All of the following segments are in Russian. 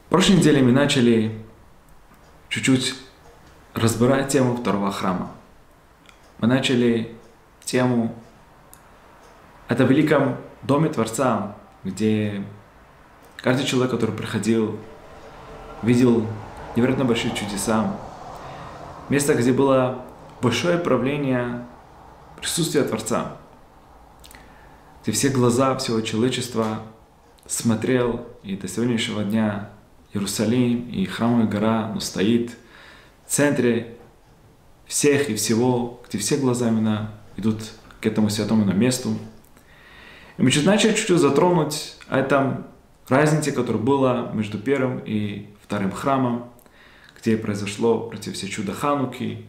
прошлой неделе мы начали чуть-чуть разбирать тему второго храма. Мы начали тему о великом доме Творца, где каждый человек, который приходил, видел невероятно большие чудеса. Место, где было большое правление присутствия Творца, где все глаза всего человечества смотрел, и до сегодняшнего дня Иерусалим и Храмовая гора стоит в центре всех и всего, где все глаза именно идут к этому святому месту. И мы начали чуть-чуть затронуть о этом разнице, которая была между первым и вторым храмом, где произошло против все чудо Хануки.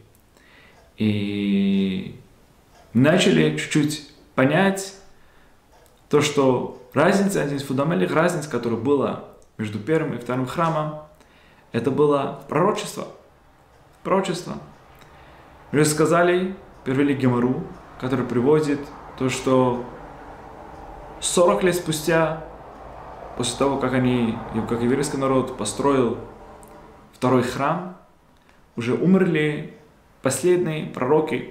И начали чуть-чуть понять то, что разница, один из фундаментальных разниц, которая была между первым и вторым храмом, это было пророчество. Пророчество. Мы уже сказали, привели Гемару, который приводит то, что 40 лет спустя, после того, как еврейский народ построил второй храм, уже умерли последние пророки.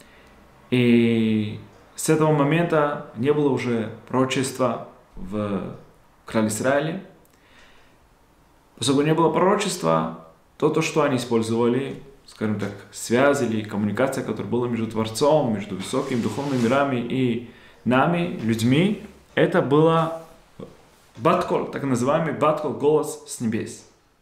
И с этого момента не было уже пророчества в крае Израиля. Поскольку не было пророчества, то, что они использовали, скажем так, связь или коммуникация, которая была между Творцом, между высокими духовными мирами и нами, людьми, это было баткол, так называемый баткол, голос с небес.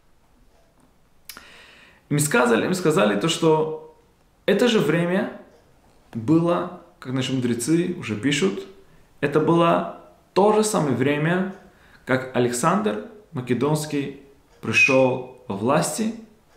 Им сказали то, что это же время было, как наши мудрецы уже пишут, это было то же самое время, как Александр Македонский пришел во власти.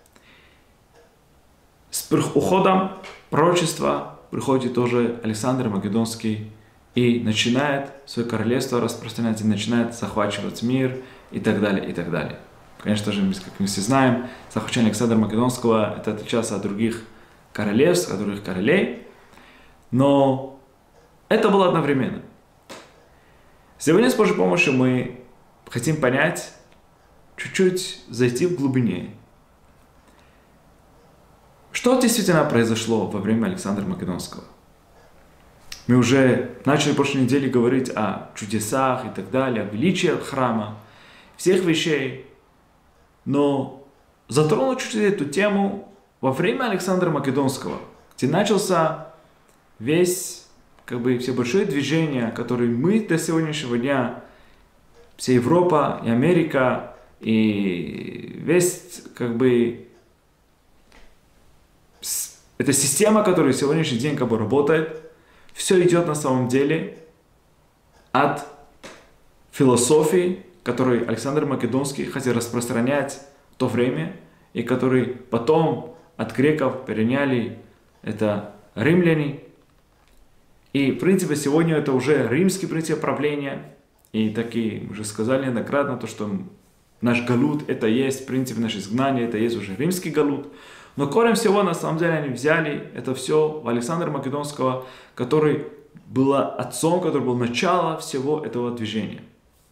С уходом пророчества приходит тоже Александр Македонский и начинает свое королевство распространять, и начинает захвачивать мир и так далее, и так далее. Конечно же, как мы все знаем, захвачение Александра Македонского это отличается от других королевств, от других королей, но это было одновременно. Сегодня с Божьей помощью мы хотим понять, чуть-чуть зайти в глубине. Что действительно произошло во время Александра Македонского? Мы уже начали в прошлой неделе говорить о чудесах и так далее, о величии храма, всех вещей. Но затронуть чуть-чуть эту тему во время Александра Македонского, где начался все большое движение, которое мы до сегодняшнего дня, вся Европа и Америка, и эта система, которая в сегодняшний день работает, все идет на самом деле от философии, которую Александр Македонский хотел распространять в то время, и который потом от греков переняли это римляне. И в принципе сегодня это уже римский принцип правления. И такие мы уже сказали неоднократно, то, что наш галут это есть, в принципе наше изгнание, это есть уже римский галут. Но корень всего, на самом деле, они взяли это все в Александра Македонского, который был отцом, который был начало всего этого движения.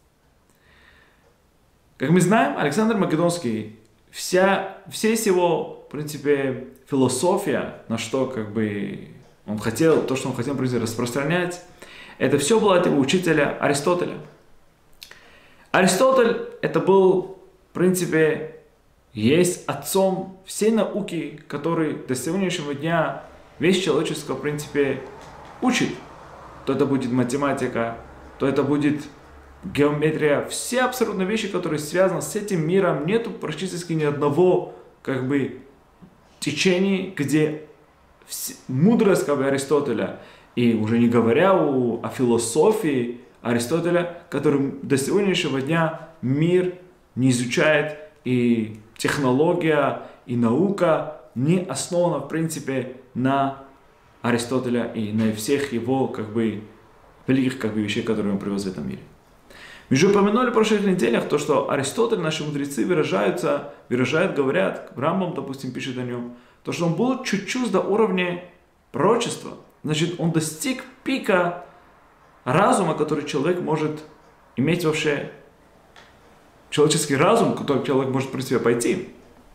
Как мы знаем, Александр Македонский, вся его, в принципе, философия, на что он хотел, то, что он хотел, в принципе, распространять, это все было от его учителя Аристотеля. Аристотель, это был, в принципе, есть отцом всей науки, который до сегодняшнего дня весь человечество, в принципе, учит. То это будет математика, то это будет геометрия. Все абсолютно вещи, которые связаны с этим миром, нету практически ни одного течения, где мудрость Аристотеля, и уже не говоря о философии Аристотеля, который до сегодняшнего дня мир не изучает, и технология, и наука не основана, в принципе, на Аристотеля и на всех его, великих, вещей, которые он привез в этом мире. Мы уже упомянули в прошлых неделях то, что Аристотель, наши мудрецы говорят, Рамбам, допустим, пишет о нем, то, что он был чуть-чуть до уровня пророчества. Значит, он достиг пика разума, который человек может иметь вообще человеческий разум, который человек может при себе пойти.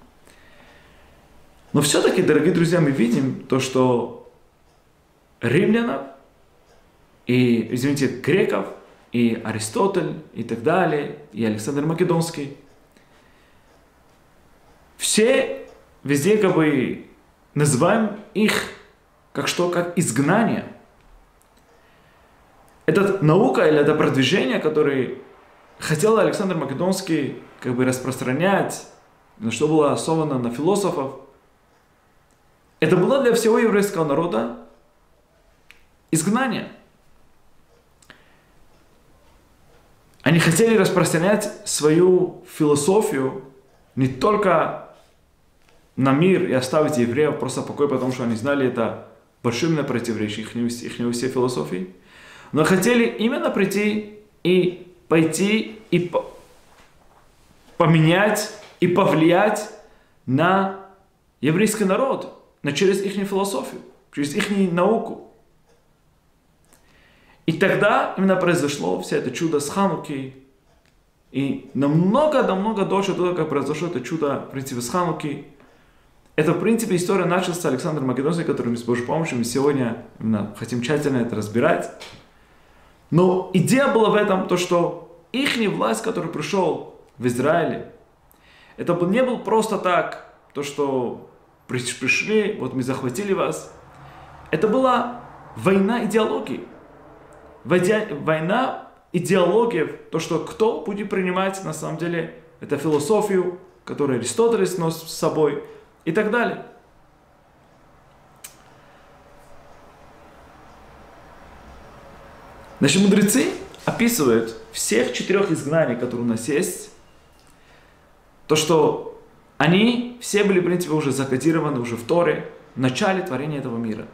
Но все-таки, дорогие друзья, мы видим то, что римлянов и, извините, греков, и Аристотель, и так далее, и Александр Македонский, все везде как бы называем их как что? Как изгнание. Это наука или это продвижение, которое хотел Александр Македонский как бы распространять, на что было основано на философов, это было для всего еврейского народа изгнание. Они хотели распространять свою философию не только на мир и оставить евреев просто в покое, потому что они знали это большим противоречием их всей философии, но хотели именно прийти и пойти и поменять и повлиять на еврейский народ, через их философию, через их науку. И тогда именно произошло все это чудо с Хануки. И намного дольше до того, как произошло это чудо, в принципе, с Хануки, это, в принципе, история началась с Александра Македонского, который мы с Божьей помощью мы сегодня именно хотим тщательно это разбирать. Но идея была в этом, то, что их власть, который пришел в Израиле, это не был просто так, то, что пришли, вот мы захватили вас. Это была война идеологии. Война идеологии, то, что кто будет принимать, на самом деле, это философию, которую Аристотель носит с собой, и так далее. Наши мудрецы описывают всех 4 изгнаний, которые у нас есть, то, что они все были, в принципе, уже закодированы уже в Торе в начале творения этого мира.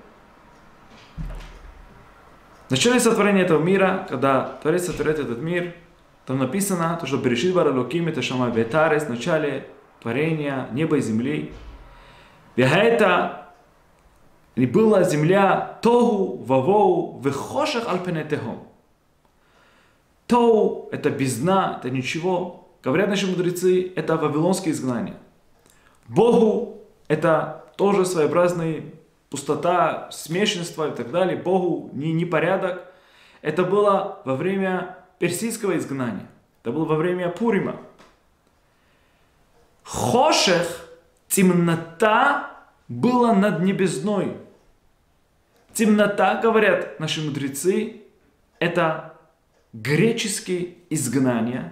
В начале сотворения этого мира, когда Творец сотворяет этот мир, там написано, то, что «Берешит bara Элоким et ha-shamayim ve'et haaretz», в начале творения неба и земли. «Ве'хаэта» и была земля «Тогу вавоу вехошех аль пеней техом». Тоу – это бездна, это ничего. Говорят наши мудрецы, это вавилонское изгнание. Богу – это тоже своеобразная пустота, смешенство и так далее. Богу непорядок. Это было во время персидского изгнания. Это было во время Пурима. Хошех, темнота, была над небесной. Темнота, говорят наши мудрецы, это греческие изгнания.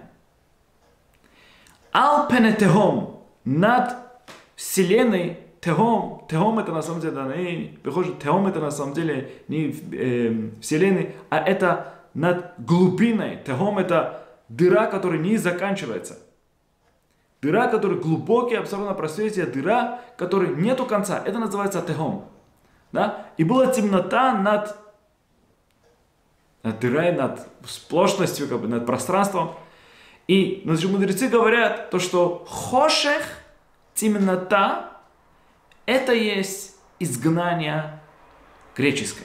Алпенетехом, над вселенной. Техом это на самом деле, Техом это на самом деле не вселенной, а это над глубиной. Техом это дыра, которая не заканчивается. Дыра, которая глубокая, абсолютно просветие, дыра, которой нету конца. Это называется Техом. Да? И была темнота над дырой, над сплошностью, как бы, над пространством. И наши мудрецы говорят, то, что хошех, темнота, это есть изгнание греческое,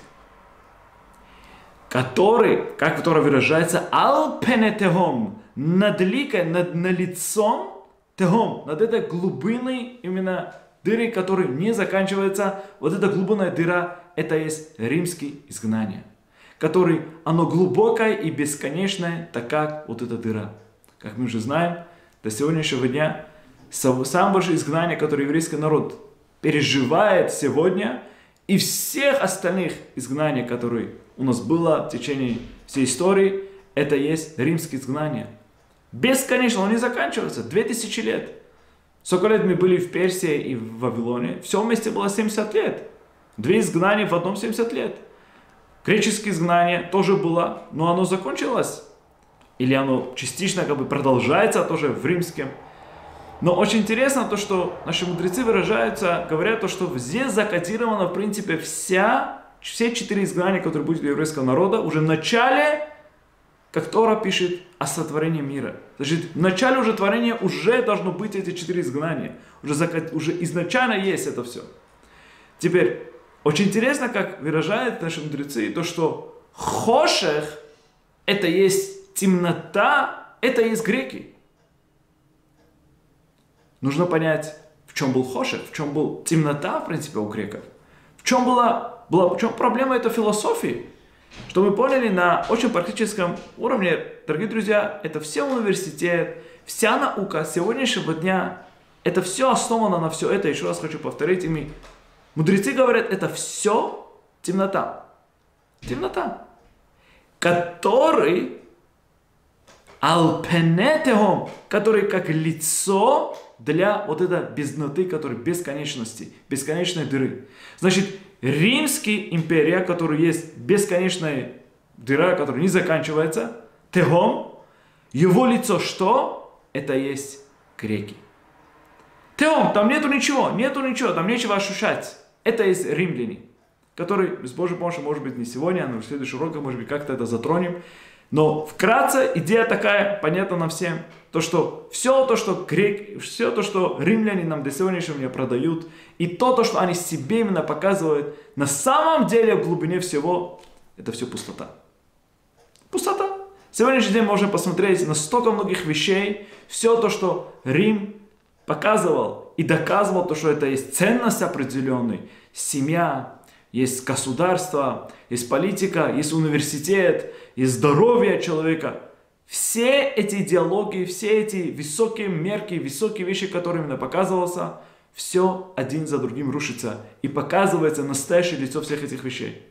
которое выражается алпенетехом, над ликой, над лицом техом, над этой глубиной именно дыры, которая не заканчивается. Вот эта глубинная дыра, это есть римское изгнание, которое, оно глубокое и бесконечное, так как вот эта дыра. Как мы уже знаем, до сегодняшнего дня самое большое изгнание, которое еврейский народ переживает сегодня, и всех остальных изгнаний, которые у нас было в течение всей истории, это есть римское изгнание. Бесконечно, оно не заканчивается, 2000 лет. Сколько лет мы были в Персии и в Вавилоне, все вместе было 70 лет. 2 изгнания в одном 70 лет. Греческое изгнание тоже было, но оно закончилось. Или оно частично как бы продолжается тоже в римском. Но очень интересно то, что наши мудрецы выражаются, говорят то, что здесь закодировано, в принципе, все 4 изгнания, которые будут у еврейского народа, уже в начале, как Тора пишет о сотворении мира. Значит, в начале уже творения уже должно быть эти 4 изгнания. Уже изначально есть это все. Теперь, очень интересно, как выражают наши мудрецы, то, что хошех, это есть темнота, это есть греки. нужно понять, в чем был хошек, в чем была темнота, в принципе, у греков. В чем в чем проблема этой философии? Что мы поняли на очень практическом уровне, дорогие друзья, это все университет, вся наука сегодняшнего дня, это все основано на все это. Еще раз хочу повторить, мудрецы говорят, это все темнота. Темнота. Который алпенетехом, который как лицо для вот этой бездноты, которой бесконечности, бесконечной дыры. Значит, Римская империя, которая есть бесконечная дыра, которая не заканчивается, техом, его лицо что? Это есть греки. Теом, там нету ничего, там нечего ощущать. Это есть римляне, которые, с Божьей помощью, может быть, не сегодня, но в следующий урок, может быть, как-то это затронем. Но вкратце идея такая, понятна нам всем, все то, что римляне нам до сегодняшнего дня продают, и то, что они себе именно показывают, на самом деле в глубине всего, это все пустота. Пустота. Сегодняшний день можно посмотреть на столько многих вещей, все то, что Рим показывал и доказывал, то, что это есть ценность определенная, семья, есть государство, есть политика, есть университет, есть здоровье человека. Все эти идеологии, все эти высокие мерки, высокие вещи, которыми нам показывался, все один за другим рушится и показывается настоящее лицо всех этих вещей.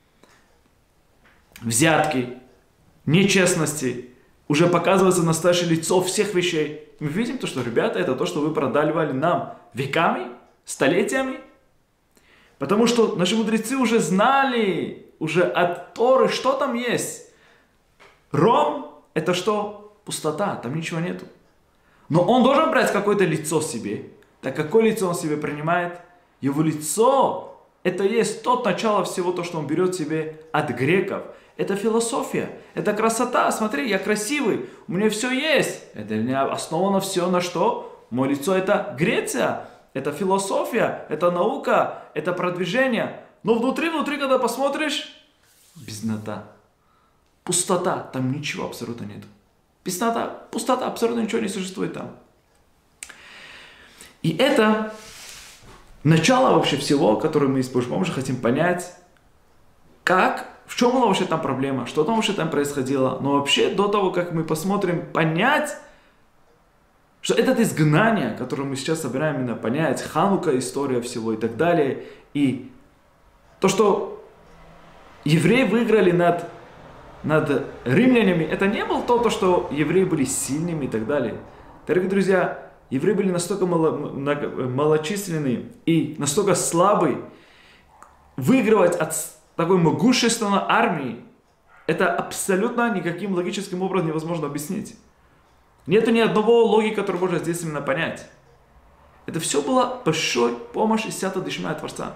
Взятки, нечестности, уже показывается настоящее лицо всех вещей. Мы видим то, что, ребята, это то, что вы продавали нам веками, столетиями. Потому что наши мудрецы уже знали, уже от Торы, что там есть. Ром – это что? Пустота, там ничего нету. Но он должен брать какое-то лицо себе. Так какое лицо он себе принимает? Его лицо – это есть тот начало всего, то, что он берет себе от греков. Это философия, это красота. Смотри, я красивый, у меня все есть. Это основано все на что? Мое лицо – это Греция. Это философия, это наука, это продвижение. Но внутри, когда посмотришь, безднота, пустота, там ничего абсолютно нет. Пустота, абсолютно ничего не существует там. И это начало вообще всего, которое мы с Божьей помощью хотим понять, в чем была вообще там проблема, что там вообще там происходило. Но вообще до того, как мы посмотрим, понять, что это изгнание, которое мы сейчас собираем именно понять, Ханука, история всего и так далее, и то, что евреи выиграли над римлянами, это не было то, что евреи были сильными и так далее. Дорогие друзья, евреи были настолько малочисленные и настолько слабые, выигрывать от такой могущественной армии, это абсолютно никаким логическим образом невозможно объяснить. Нету ни одного логики, который можно здесь именно понять. Это все была большой помощь из Сията Дишмая Творца.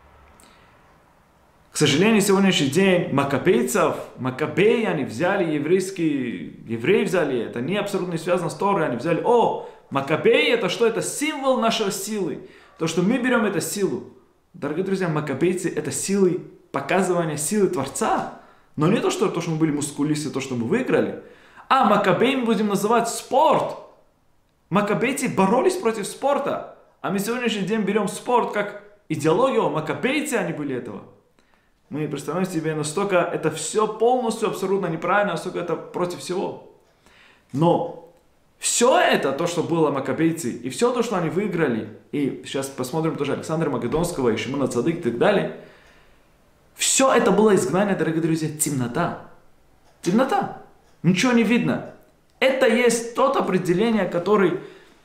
К сожалению, сегодняшний день Маккабеи, они взяли евреи взяли, это не абсолютно не связано с Торой, они взяли, Маккабеи это что? Это символ нашей силы. То, что мы берем, это силу. Дорогие друзья, маккабейцы это силы, показывание силы Творца. Но не то, что мы были мускулисты, то, что мы выиграли. Маккабеи мы будем называть спорт. Маккабейцы боролись против спорта. А мы сегодняшний день берем спорт как идеологию. Маккабейцы они были этого. Мы представляем себе, настолько это все полностью абсолютно неправильно, настолько это против всего. Но все это, то, что было маккабейцы, и все то, что они выиграли, и сейчас посмотрим тоже Александра Македонского, и Шимона Цадык и так далее, все это было изгнание, дорогие друзья, темнота. Темнота. Ничего не видно. Это есть тот определение, который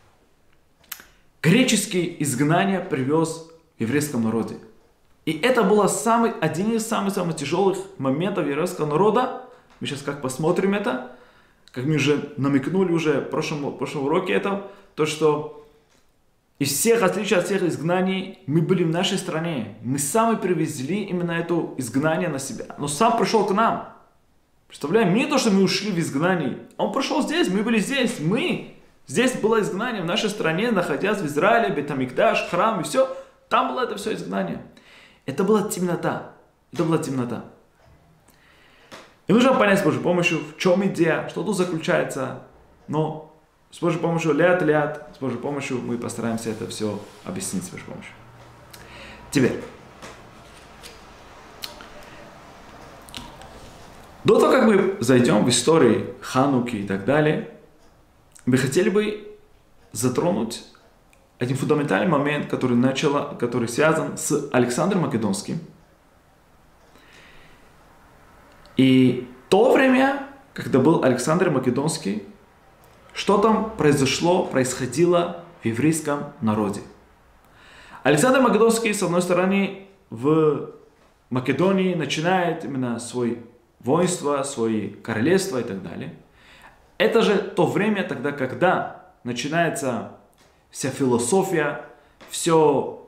греческое изгнание привез в еврейском народе. И это был один из самых тяжелых моментов еврейского народа. Мы сейчас как посмотрим это, как мы уже намекнули в прошлом уроке то, что из всех, отличий от всех изгнаний, мы были в нашей стране. Мы сами привезли именно это изгнание на себя. Но сам пришел к нам. Представляем, не то, что мы ушли в изгнание. Он пришел здесь, мы были здесь. Здесь было изгнание в нашей стране, находясь в Израиле, Бет-Амикдаш, храм и все. Там было это все изгнание. Это была темнота. И нужно понять с Божьей помощью, в чем идея, что тут заключается. Но С Божьей помощью, ляд, с Божьей помощью мы постараемся это все объяснить с Божьей помощью. Теперь. До того, как мы зайдем в истории Хануки и так далее, мы хотели бы затронуть один фундаментальный момент, который связан с Александром Македонским. И то время, когда был Александр Македонский, что там происходило в еврейском народе. Александр Македонский, с одной стороны, в Македонии начинает именно свое воинство, свои королевства и так далее. Это же то время тогда, когда начинается вся философия, все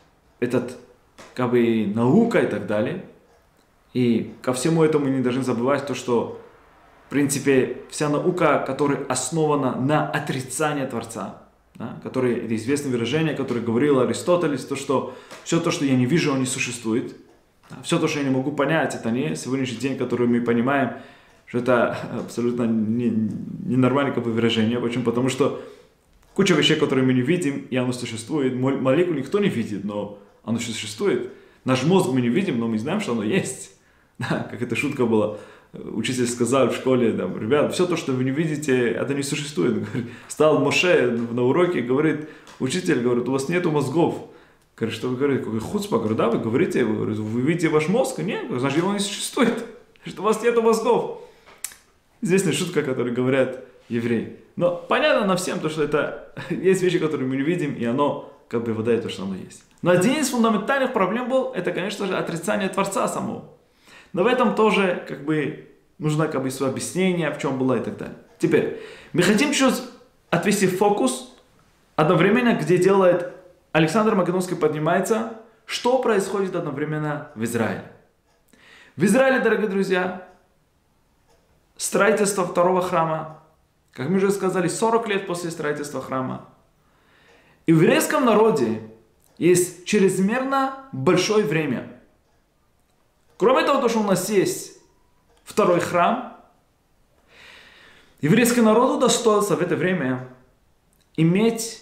наука и так далее. И ко всему этому не должны забывать то, что в принципе вся наука, которая основана на отрицании Творца, да, это известное выражение, которое говорил Аристотелес, то, что все то, что я не вижу, оно не существует. Да, все то, что я не могу понять, это не сегодняшний день, который мы понимаем, что это абсолютно ненормальное выражение. Почему? Потому что куча вещей, которые мы не видим, и оно существует. Молекулу никто не видит, но оно существует. Наш мозг мы не видим, но мы знаем, что оно есть. Да, как эта шутка была. Учитель сказал в школе, ребят, все то, что вы не видите, это не существует. Стал Моше на уроке и говорит, учитель говорит, у вас нету мозгов. Говорит, что вы говорите? Хуцпа, говорю, да, вы говорите, вы видите ваш мозг? Нет, значит, его не существует. Что у вас нету мозгов. Известная шутка, которую говорят евреи. Но понятно нам всем, что это есть вещи, которые мы не видим, и оно выдает то, что оно есть. Но один из фундаментальных проблем был, это, конечно же, отрицание Творца самого. Но в этом тоже нужно свое объяснение, в чем было и так далее. Теперь, мы хотим чуть отвести фокус одновременно, где делает Александр Македонский поднимается, что происходит одновременно в Израиле. В Израиле, дорогие друзья, строительство второго храма, как мы уже сказали, 40 лет после строительства храма. И в еврейском народе есть чрезмерно большое время. Кроме того, что у нас есть второй храм, еврейскому народу удостоился в это время иметь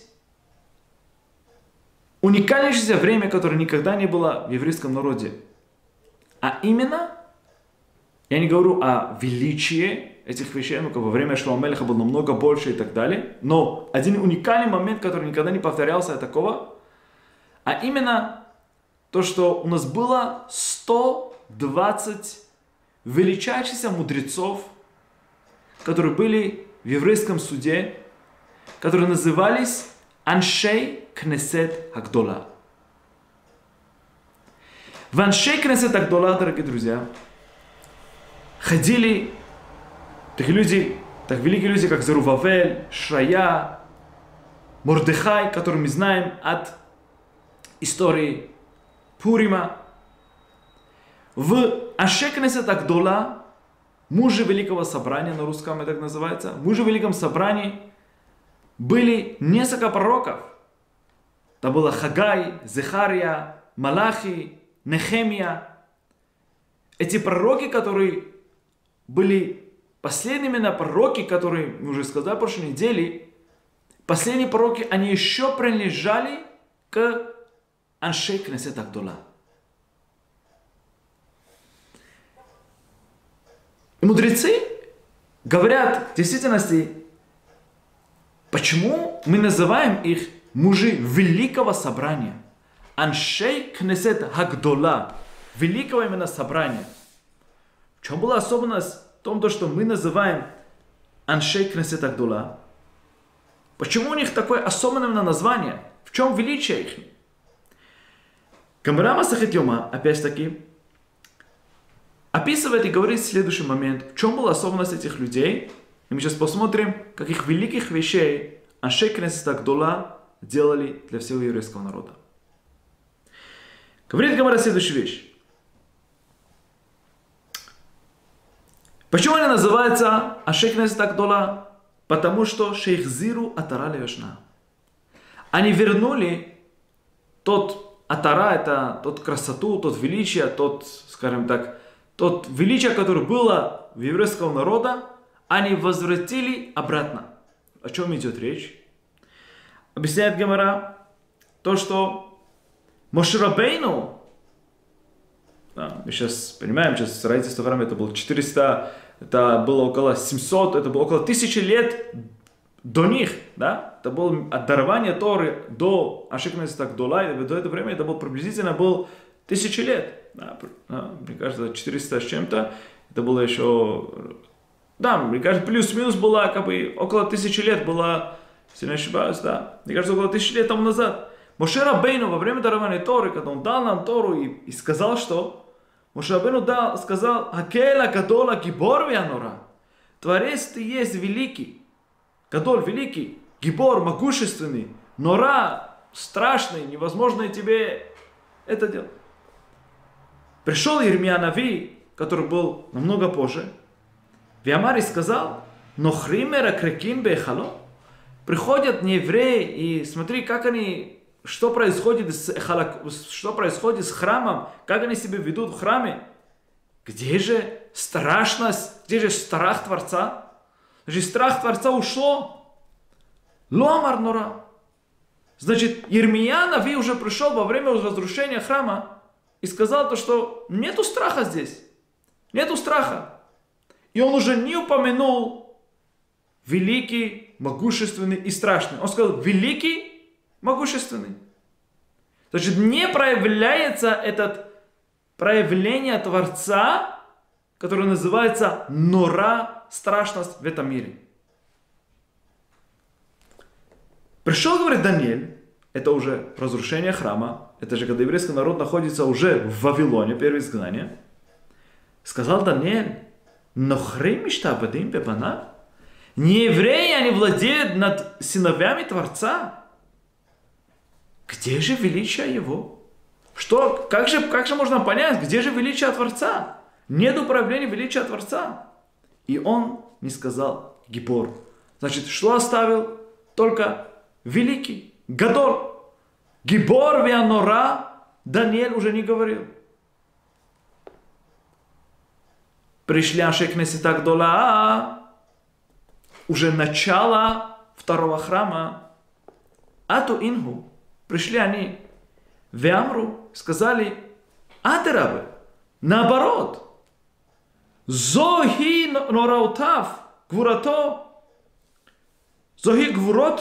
уникальнейшее время, которое никогда не было в еврейском народе. А именно, я не говорю о величии этих вещей, во время Шломо Мелеха было намного больше и так далее, но один уникальный момент, который никогда не повторялся такого, а именно то, что у нас было 120 величайшихся мудрецов, которые были в еврейском суде, которые назывались Аншей Кнесет Агдола. В Аншей Кнесет Агдола, дорогие друзья, ходили такие люди, великие люди, как Зарувавель, Шрая, Мордехай, которые мы знаем от истории Пурима. В Аншей Кнесет Агдола, мужи Великого Собрания, на русском это так называется, мужи в Великом Собрании, были несколько пророков. Там было Хагай, Зехария, Малахи, Нехемия. Эти пророки, которые были последними пророки, которые, мы уже сказали в прошлой неделе, последние пророки, они еще принадлежали к Аншей Кнесет Агдола. И мудрецы говорят в действительности, почему мы называем их мужи Великого Собрания? Аншей Кнесет Агдола. Великого именно собрания. В чем была особенность в том, что мы называем Аншей Кнесет Агдола? Почему у них такое особенное название? В чем величие их? Гемара Масехет Йома, опять-таки, описывает и говорит следующий момент. В чем была особенность этих людей? И мы сейчас посмотрим, каких великих вещей Аншей Кнесет Агдола делали для всего еврейского народа. Говорит Гемара следующую вещь. Почему они называются Аншей Кнесет Агдола? Потому что шейхзиру атара левешна. Они вернули тот атара, это тот красоту, тот величие, тот, скажем так, тот величие, которое было в еврейского народа, они возвратили обратно. о чем идет речь? Объясняет Гемара то, что Моше Рабейну, да, мы сейчас понимаем, сейчас строительство храма это было 400, это было около 700, это было около 1000 лет до них, да? Это было от дарования Торы до Ашикнеса Гдола, до этого времени это было приблизительно 1000 лет. Да, мне кажется, 400 с чем-то, это было еще, да, мне кажется, плюс-минус было как бы около 1000 лет было, если не ошибаюсь, да, мне кажется, около 1000 лет тому назад. Моше Рабейну во время дарования Торы, когда он дал нам Тору и сказал, что Моше Рабейну сказал: «Акела Гадола Гибор Вианора». Творец ты есть великий, Гадоль великий, Гибор могущественный, Нора страшный, невозможно тебе это делать. Пришел Ирмия Нави, который был намного позже, Виамар и сказал: «Нохримера крекин бехало». Приходят неевреи и смотри, как они, что происходит с храмом, как они себя ведут в храме. Где же страшность, где же страх Творца? Значит, страх Творца ушло. Лоамар нора. Значит, Ирмия Нави уже пришел во время разрушения храма и сказал то, что нету страха здесь. Нету страха. И он уже не упомянул великий, могущественный и страшный. Он сказал великий, могущественный. Значит, не проявляется это проявление Творца, которое называется нора, страшность в этом мире. Пришел, говорит Даниэль, это уже разрушение храма, это же когда еврейский народ находится уже в Вавилоне, первое изгнание. Сказал Даниэль: «Нохрим миштабадим бебанав». Не евреи, они владеют над сыновьями Творца. Где же величие Его? Что? Как же можно понять, где же величие Творца? Нет управления величия Творца. И он не сказал Гибор. Значит, что оставил? Только великий, Гадоль. Гибор вианора Даниэль уже не говорил. Пришли Ашикнеса Гдола, уже начало второго храма. Ату ингу, пришли они, веамру, сказали: атерабы, наоборот. Зохи нораутав, гвурато, зохи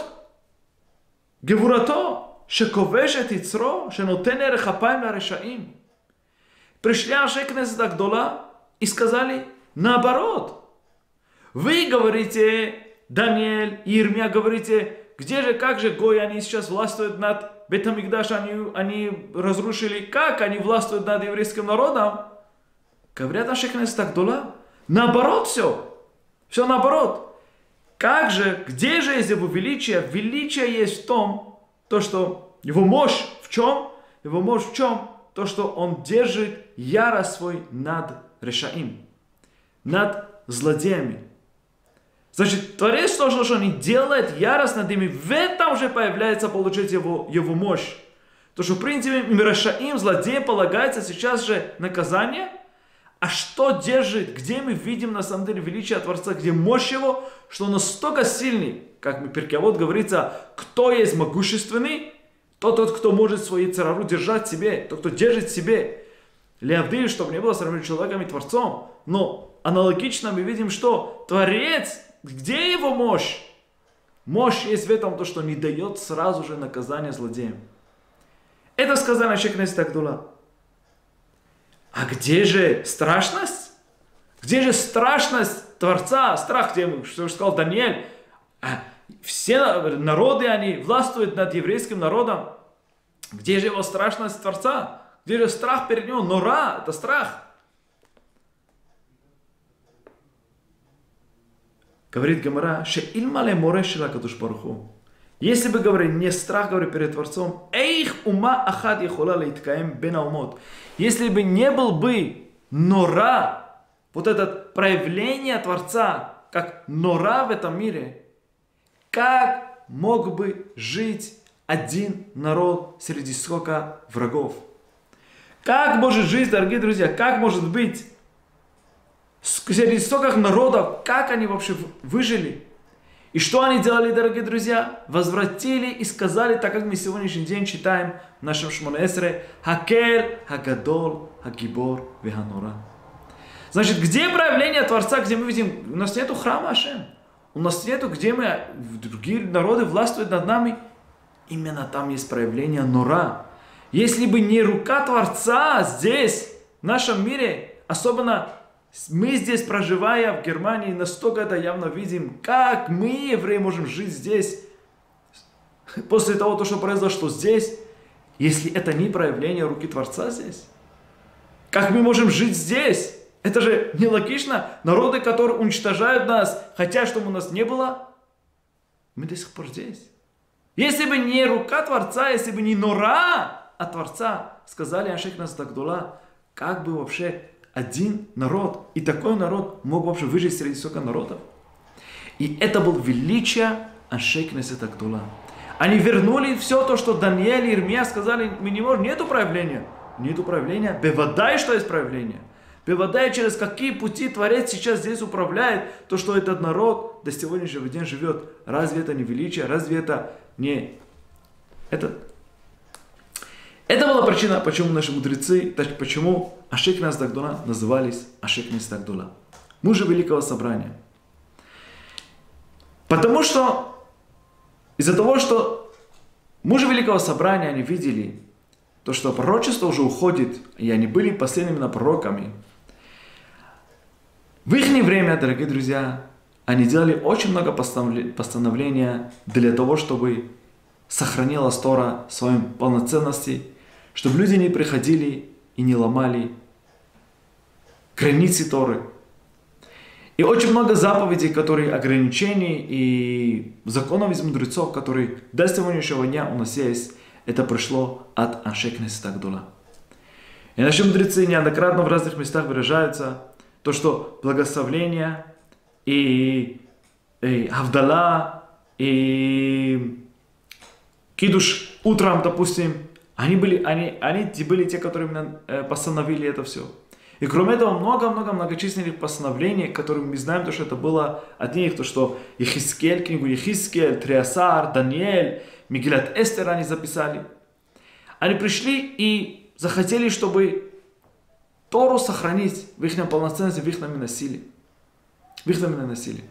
гвурато, шековешет ицро, шенотен эрех апаим ларешаим. Пришли Ашикнеса Гдола и сказали: наоборот. Вы говорите, Даниэль и Ирмия, говорите, где же, как же гои, они сейчас властвуют над Бет-Амикдаш, они разрушили, как они властвуют над еврейским народом? Говорят Ашикнеса Гдола, наоборот все наоборот. Как же, где же есть его величие? Величие есть в том, то, что его мощь в чем? Его мощь в чем? То, что он держит ярость свой над решаим, над злодеями. Значит, Творец то, что он не делает ярость над ними, в этом уже появляется получать его мощь. То, что в принципе решаим, злодеям полагается сейчас же наказание. А что держит, где мы видим на самом деле величие Творца, где мощь его, что он настолько сильный, как в Перкей Авот говорится, кто есть могущественный, тот, кто может свою царару держать в себе, тот, кто держит в себе. Леавдиль, чтобы не было сравнения человеком и Творцом. Но аналогично мы видим, что Творец, где его мощь? Мощь есть в этом, то, что не дает сразу же наказание злодеям. Это сказано Ашикнеса Гдола. А где же страшность? Где же страшность Творца? Страх, что сказал Даниэль. Все народы, они властвуют над еврейским народом. Где же его страшность Творца? Где же страх перед ним? Нора, это страх. Говорит Гемара, ше ильмале море шела кадуш баруху. Если бы, говорили, не страх, говорю, перед Творцом, эйх ума ахад яхола лейткаем бена умот. Если бы не был бы нора, вот это проявление Творца, как нора в этом мире, как мог бы жить один народ среди сколько врагов? Как может жить, дорогие друзья, как может быть среди столько народов, как они вообще выжили? И что они делали, дорогие друзья? Возвратили и сказали, так как мы сегодняшний день читаем в нашем Шмона-Эсре, «Хакель, Хагадол, Хагибор, Веханура». Значит, где проявление Творца, где мы видим, у нас нету храма Ашем, у нас нету, где мы, другие народы властвуют над нами, именно там есть проявление Нура. Если бы не рука Творца здесь, в нашем мире, особенно мы здесь, проживая в Германии, настолько это явно видим, как мы, евреи, можем жить здесь, после того, что произошло здесь, если это не проявление руки Творца здесь. Как мы можем жить здесь? Это же нелогично. Народы, которые уничтожают нас, хотят, чтобы у нас не было, мы до сих пор здесь. Если бы не рука Творца, если бы не Нора от Творца, сказали Ашек Насдагдула, как бы вообще один народ, и такой народ мог вообще выжить среди столько народов. И это был величие Ашек Насдагдула. Они вернули все то, что Даниэль и Ирмия сказали, мы не можем, нету проявления. Нету проявления. Бевадай, что есть проявление. Бевадай, через какие пути Творец сейчас здесь управляет, то, что этот народ до сегодняшнего дня живет. Разве это не величие? Разве это не... Это была причина, почему наши мудрецы, почему Ашек Насдагдула назывались Ашек Насдагдула. Мужи Великого Собрания. Потому что из-за того, что мужи Великого Собрания, они видели то, что пророчество уже уходит, и они были последними пророками. В их время, дорогие друзья, они делали очень много постановлений для того, чтобы сохранилась Тора в своей полноценности, чтобы люди не приходили и не ломали границы Торы. И очень много заповедей, которые ограничений и законов из мудрецов, которые до сегодняшнего дня у нас есть, это пришло от Ашек Насдагдула. И наши мудрецы неоднократно в разных местах выражаются, то, что благословление и Авдала и Кидуш утром, допустим, они были те, которые именно постановили это все. И кроме этого, много-много многочисленных постановлений, которые мы знаем, то, что это было от них, то, что Ехискель, книгу Ехискель, Триасар, Даниэль, Мегилат Эстер они записали. Они пришли и захотели, чтобы Тору сохранить в их полноценности, в их носили. В их носили.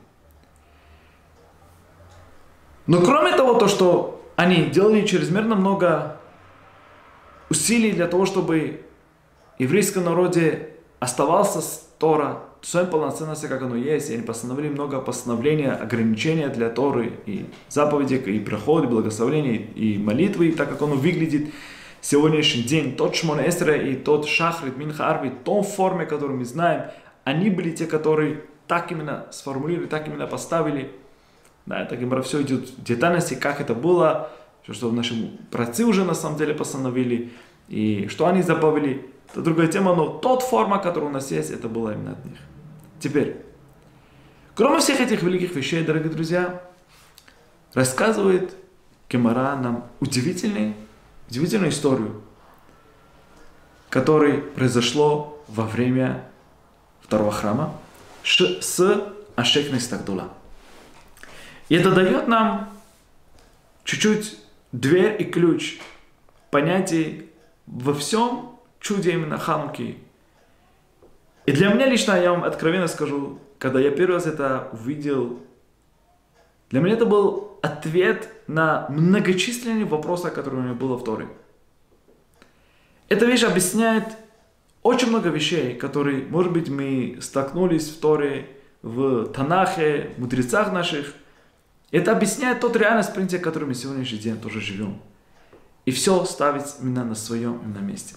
Но кроме того, то, что они делали чрезмерно много усилий для того, чтобы в еврейском народе оставался Тора в своей полноценности, как оно есть. И они постановили много постановлений, ограничения для Торы, и заповедей, и проходы, и благословений, и молитвы, и так как оно выглядит сегодняшний день. Тот Шмона-Эсре и тот Шахрит, Минха, Арви, в том форме, которую мы знаем, они были те, которые так именно сформулировали, так именно поставили. Да, это Гемара все идет в детальности, как это было, что наши праотцы уже на самом деле постановили, и что они заповели. Это другая тема, но тот форма, которая у нас есть, это была именно от них. Теперь, кроме всех этих великих вещей, дорогие друзья, рассказывает Гемара нам удивительную историю, которая произошла во время второго храма с Ашек Насдагдула. И это дает нам чуть-чуть дверь и ключ понятий во всем чуде именно Хануки. И для меня лично, я вам откровенно скажу, когда я первый раз это увидел, для меня это был ответ на многочисленные вопросы, которые у меня было в Торе. Эта вещь объясняет очень много вещей, которые, может быть, мы столкнулись в Торе, в Танахе, в мудрецах наших. Это объясняет тот реальность, в принципе, в которой мы сегодняшний день тоже живем. И все ставить именно на своем именно месте.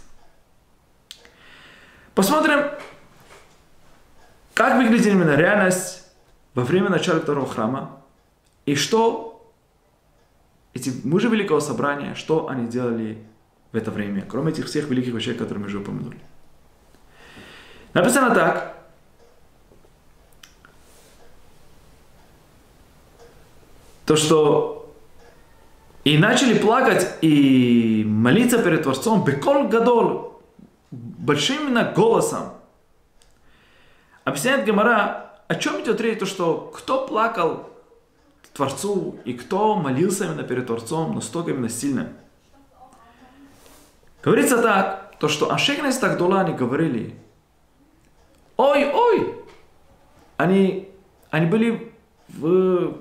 Посмотрим, как выглядит именно реальность во время начала второго храма. И что эти мужи Великого Собрания, что они делали в это время, кроме этих всех великих вещей, которые мы уже упомянули. Написано так. То, что и начали плакать и молиться перед Творцом беколь гадоль, большим именно голосом. Объясняет Гемара, о чем идет речь, то, что кто плакал Творцу, и кто молился именно перед Творцом настолько именно сильно. Говорится так, то что Аншей Кнессет Агдола, они говорили, ой, они были, было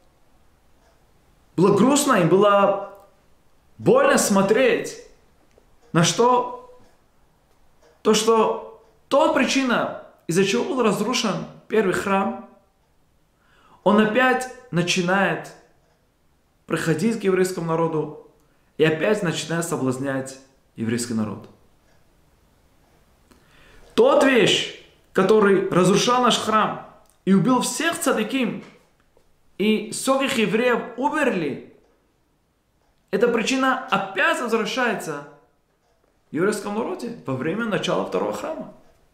грустно, им было больно смотреть на что? То, что та причина, из-за чего был разрушен первый храм, он опять начинает приходить к еврейскому народу и опять начинает соблазнять еврейский народ. Тот вещь, который разрушал наш храм и убил всех цадиким, и всех евреев умерли, эта причина опять возвращается в еврейском народе во время начала второго храма.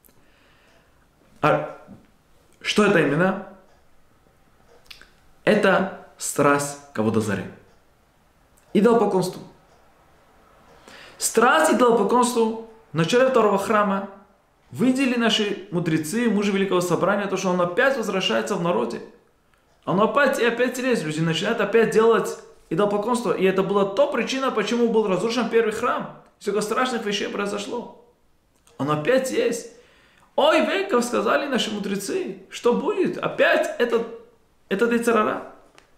А что это именно? Это страсть к Аводазаре. Идолопоклонству. Страсть идолопоклонству в начале второго храма видели наши мудрецы, мужи Великого Собрания, то, что он опять возвращается в народе. Он опять лезет, люди начинают опять делать идолопоклонство. И это была та причина, почему был разрушен первый храм. Сколько страшных вещей произошло. Он опять есть. Ой, веков, сказали наши мудрецы, что будет? Опять этот йецер гара.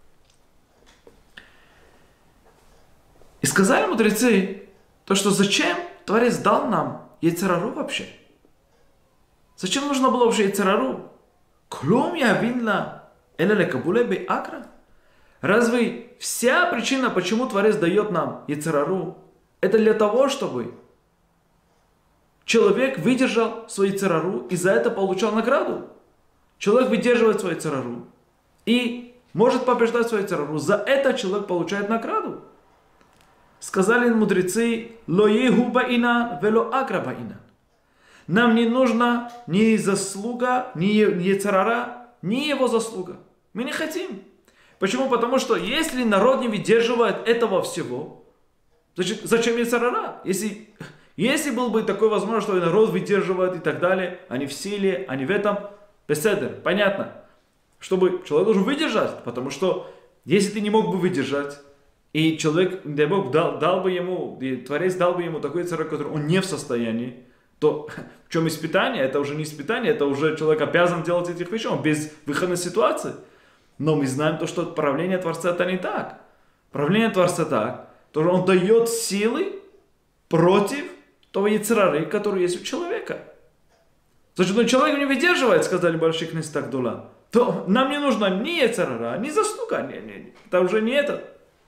И сказали мудрецы, то, что зачем Творец дал нам йецер гару вообще? Зачем нужно было вообще йецер гару? Клум явинла эля лекабуле бей акра? Разве вся причина, почему Творец дает нам йецер гару, это для того, чтобы человек выдержал свой йецер гару и за это получал награду? Человек выдерживает свой йецер гару и может побеждать свой йецер гару. За это человек получает награду. Сказали мудрецы, «Ло еху баина, вело акра баина». Нам не нужна ни заслуга, ни йецер гара, ни его заслуга. Мы не хотим. Почему? Потому что если народ не выдерживает этого всего, значит, зачем йецер гара? Если был бы такой возможность, что народ выдерживает и так далее, они в силе, они в этом, беседер, понятно. Чтобы человек должен выдержать, потому что если ты не мог бы выдержать, и человек, дай Бог, дал бы ему, и Творец дал бы ему такой йецер гара, который он не в состоянии, то в чем испытание? Это уже не испытание, это уже человек обязан делать этих вещей, он без выходной ситуации. Но мы знаем то, что правление Творца это не так. Правление Творца так, то он дает силы против того йецер гары, который есть у человека. Значит, он человек не выдерживает, сказали Аншей Кнессет Агдола, то нам не нужно ни йецер гара, ни заслуга, это уже не это.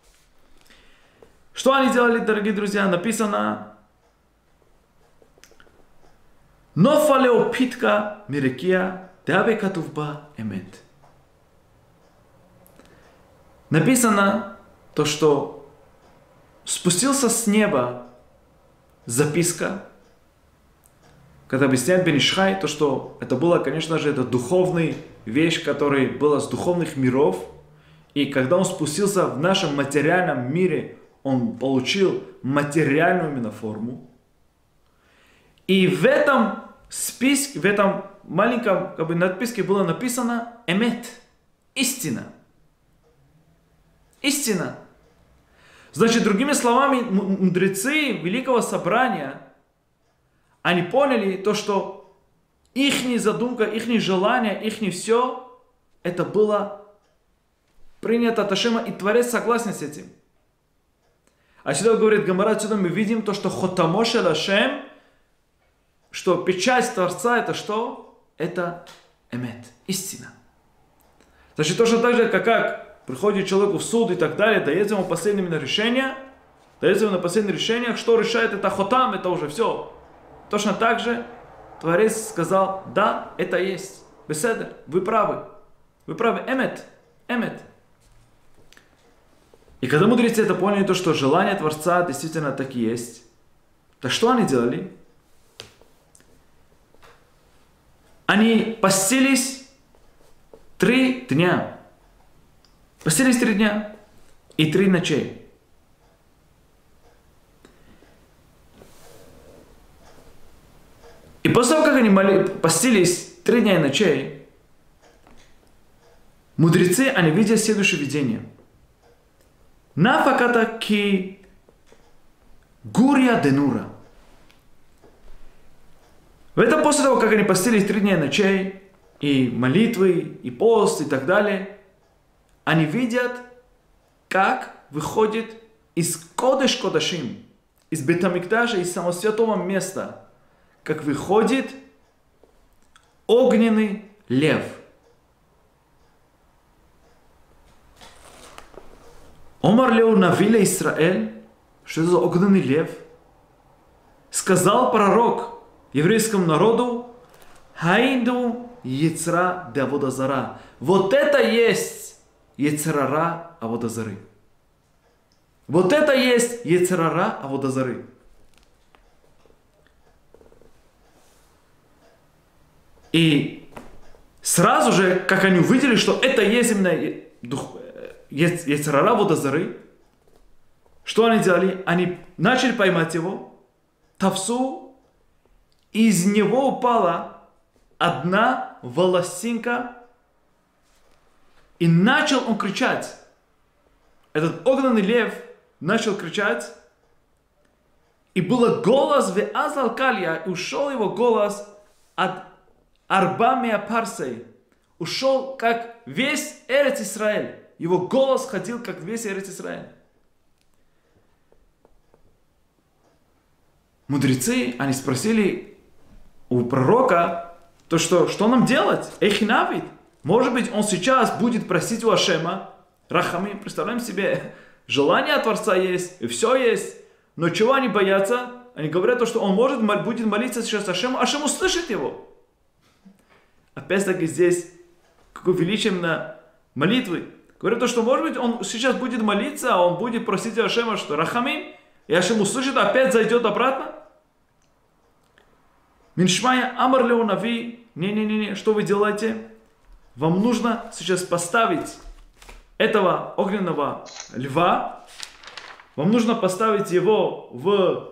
Что они делали, дорогие друзья? Написано: «Нофалео питка мирекия, дабе катувба эмет». Написано то, что спустился с неба записка, когда объясняет Бен Иш Хай, то, что это было, конечно же, это духовная вещь, которая была с духовных миров, и когда он спустился в нашем материальном мире, он получил материальную именно форму. И в этом списке, в этом маленьком надписке было написано «Эмет» – истина. Истина. Значит, другими словами, мудрецы Великого Собрания, они поняли то, что их задумка, их желание, их все, это было принято от Ашема, и Творец согласен с этим. А сюда говорит Гемара, отсюда мы видим то, что хотамо шел Ашем, что печать Творца это что? Это эмет, истина. Значит, точно так же, как приходит человеку в суд и так далее, дается ему последнее решение, дается ему на последних решениях, что решает это хотам, это уже все. Точно так же Творец сказал, да, это есть. Беседер, вы правы, эмет, эмет. И когда мудрецы это поняли, то, что желание Творца действительно так и есть, то что они делали? Они постились 3 дня. Постились 3 дня и 3 ночей. И после того, как они постились 3 дня и ночей, Мудрецы, они видят следующее видение. Нафаката ки гурия денура. Это после того, как они постились 3 дня и ночей, и молитвы, и пост, и так далее, они видят, как выходит из Кодеш Кодашим, из Бет-Амикдаша, из самого святого места, как выходит огненный лев. Омар Леу Навиле Исраэль, что это за огненный лев, сказал пророк еврейскому народу: Хайду Ецра де Аводазара. Вот это есть Ецрара Аводазары. Вот это есть Ецрара Аводазары. И сразу же, как они увидели, что это есть именно Ецрара Аводазары, что они делали? Они начали поймать его, тавсу, из него упала одна волосинка, и начал он кричать. Этот огненный лев начал кричать, и был голос в Азалкалья, и ушел его голос от Арбамия Парсей. Ушел как весь Эрец Исраэль. Его голос ходил как весь Эрец Исраэль. Мудрецы, они спросили у пророка, то что нам делать? Эхинавид. Может быть, он сейчас будет просить у Ашема рахами. Представляем себе, желание Творца есть, и все есть. Но чего они боятся? Они говорят, что он будет молиться сейчас Ашему, Ашем услышит его. Опять-таки здесь, какое величие на молитвы. Говорят, что может быть, он сейчас будет молиться, а он будет просить у Ашема, что рахамим, и Ашем услышит, опять зайдет обратно. Миншмая Амар Леу Нави, не, что вы делаете? Вам нужно сейчас поставить этого огненного льва, вам нужно поставить его в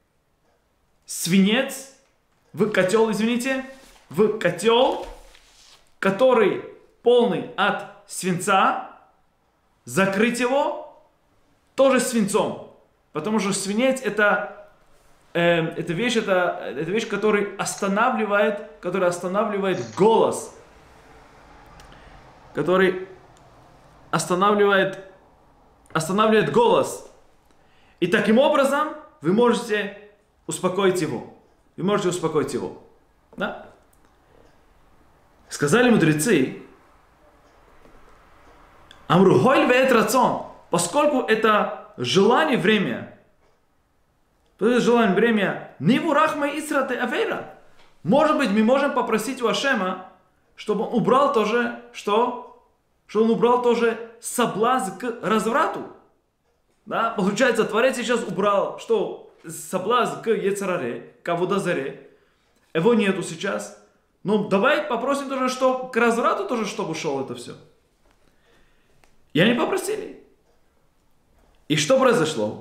свинец, в котел, в котел, который полный от свинца, закрыть его тоже свинцом, потому что свинец это вещь, которая останавливает голос, который останавливает голос. И таким образом вы можете успокоить его. Да? Сказали мудрецы, Амрухоль веет рацион, поскольку это желание время, Ниву рахма исрате авейра. Может быть, мы можем попросить у Ашема, чтобы он убрал тоже, что он убрал тоже соблазн к разврату. Да? Получается, Творец сейчас убрал, что соблазн к Ецараре, к Аводазаре. Его нету сейчас. Но давай попросим тоже, что к разврату тоже, чтобы ушел это все. И они попросили. И что произошло?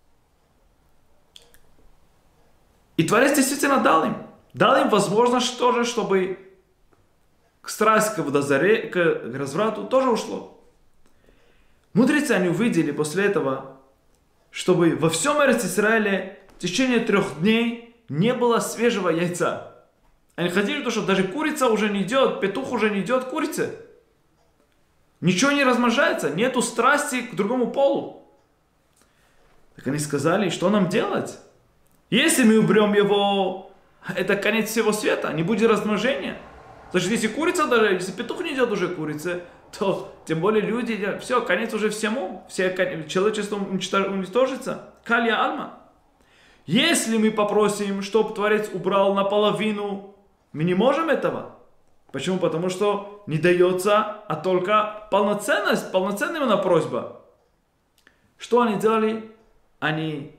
И Творец действительно дал им возможность тоже, чтобы страсть к Аводазаре, к разврату тоже ушло. Мудрецы, они увидели после этого, чтобы во всем Эрец Исраиле в течение 3 дней не было свежего яйца. Они хотели, что даже курица уже не идет, петух уже не идет курице. Ничего не размножается, нету страсти к другому полу. Так они сказали, что нам делать? Если мы уберем его, это конец всего света, не будет размножения. Значит, если курица, даже если петух не идет уже курице, то тем более люди, все, конец уже всему, все человечество уничтожится. Калья Альма. Если мы попросим, чтобы Творец убрал наполовину, мы не можем этого. Почему? Потому что не дается, а только полноценная на просьба. Что они делали? Они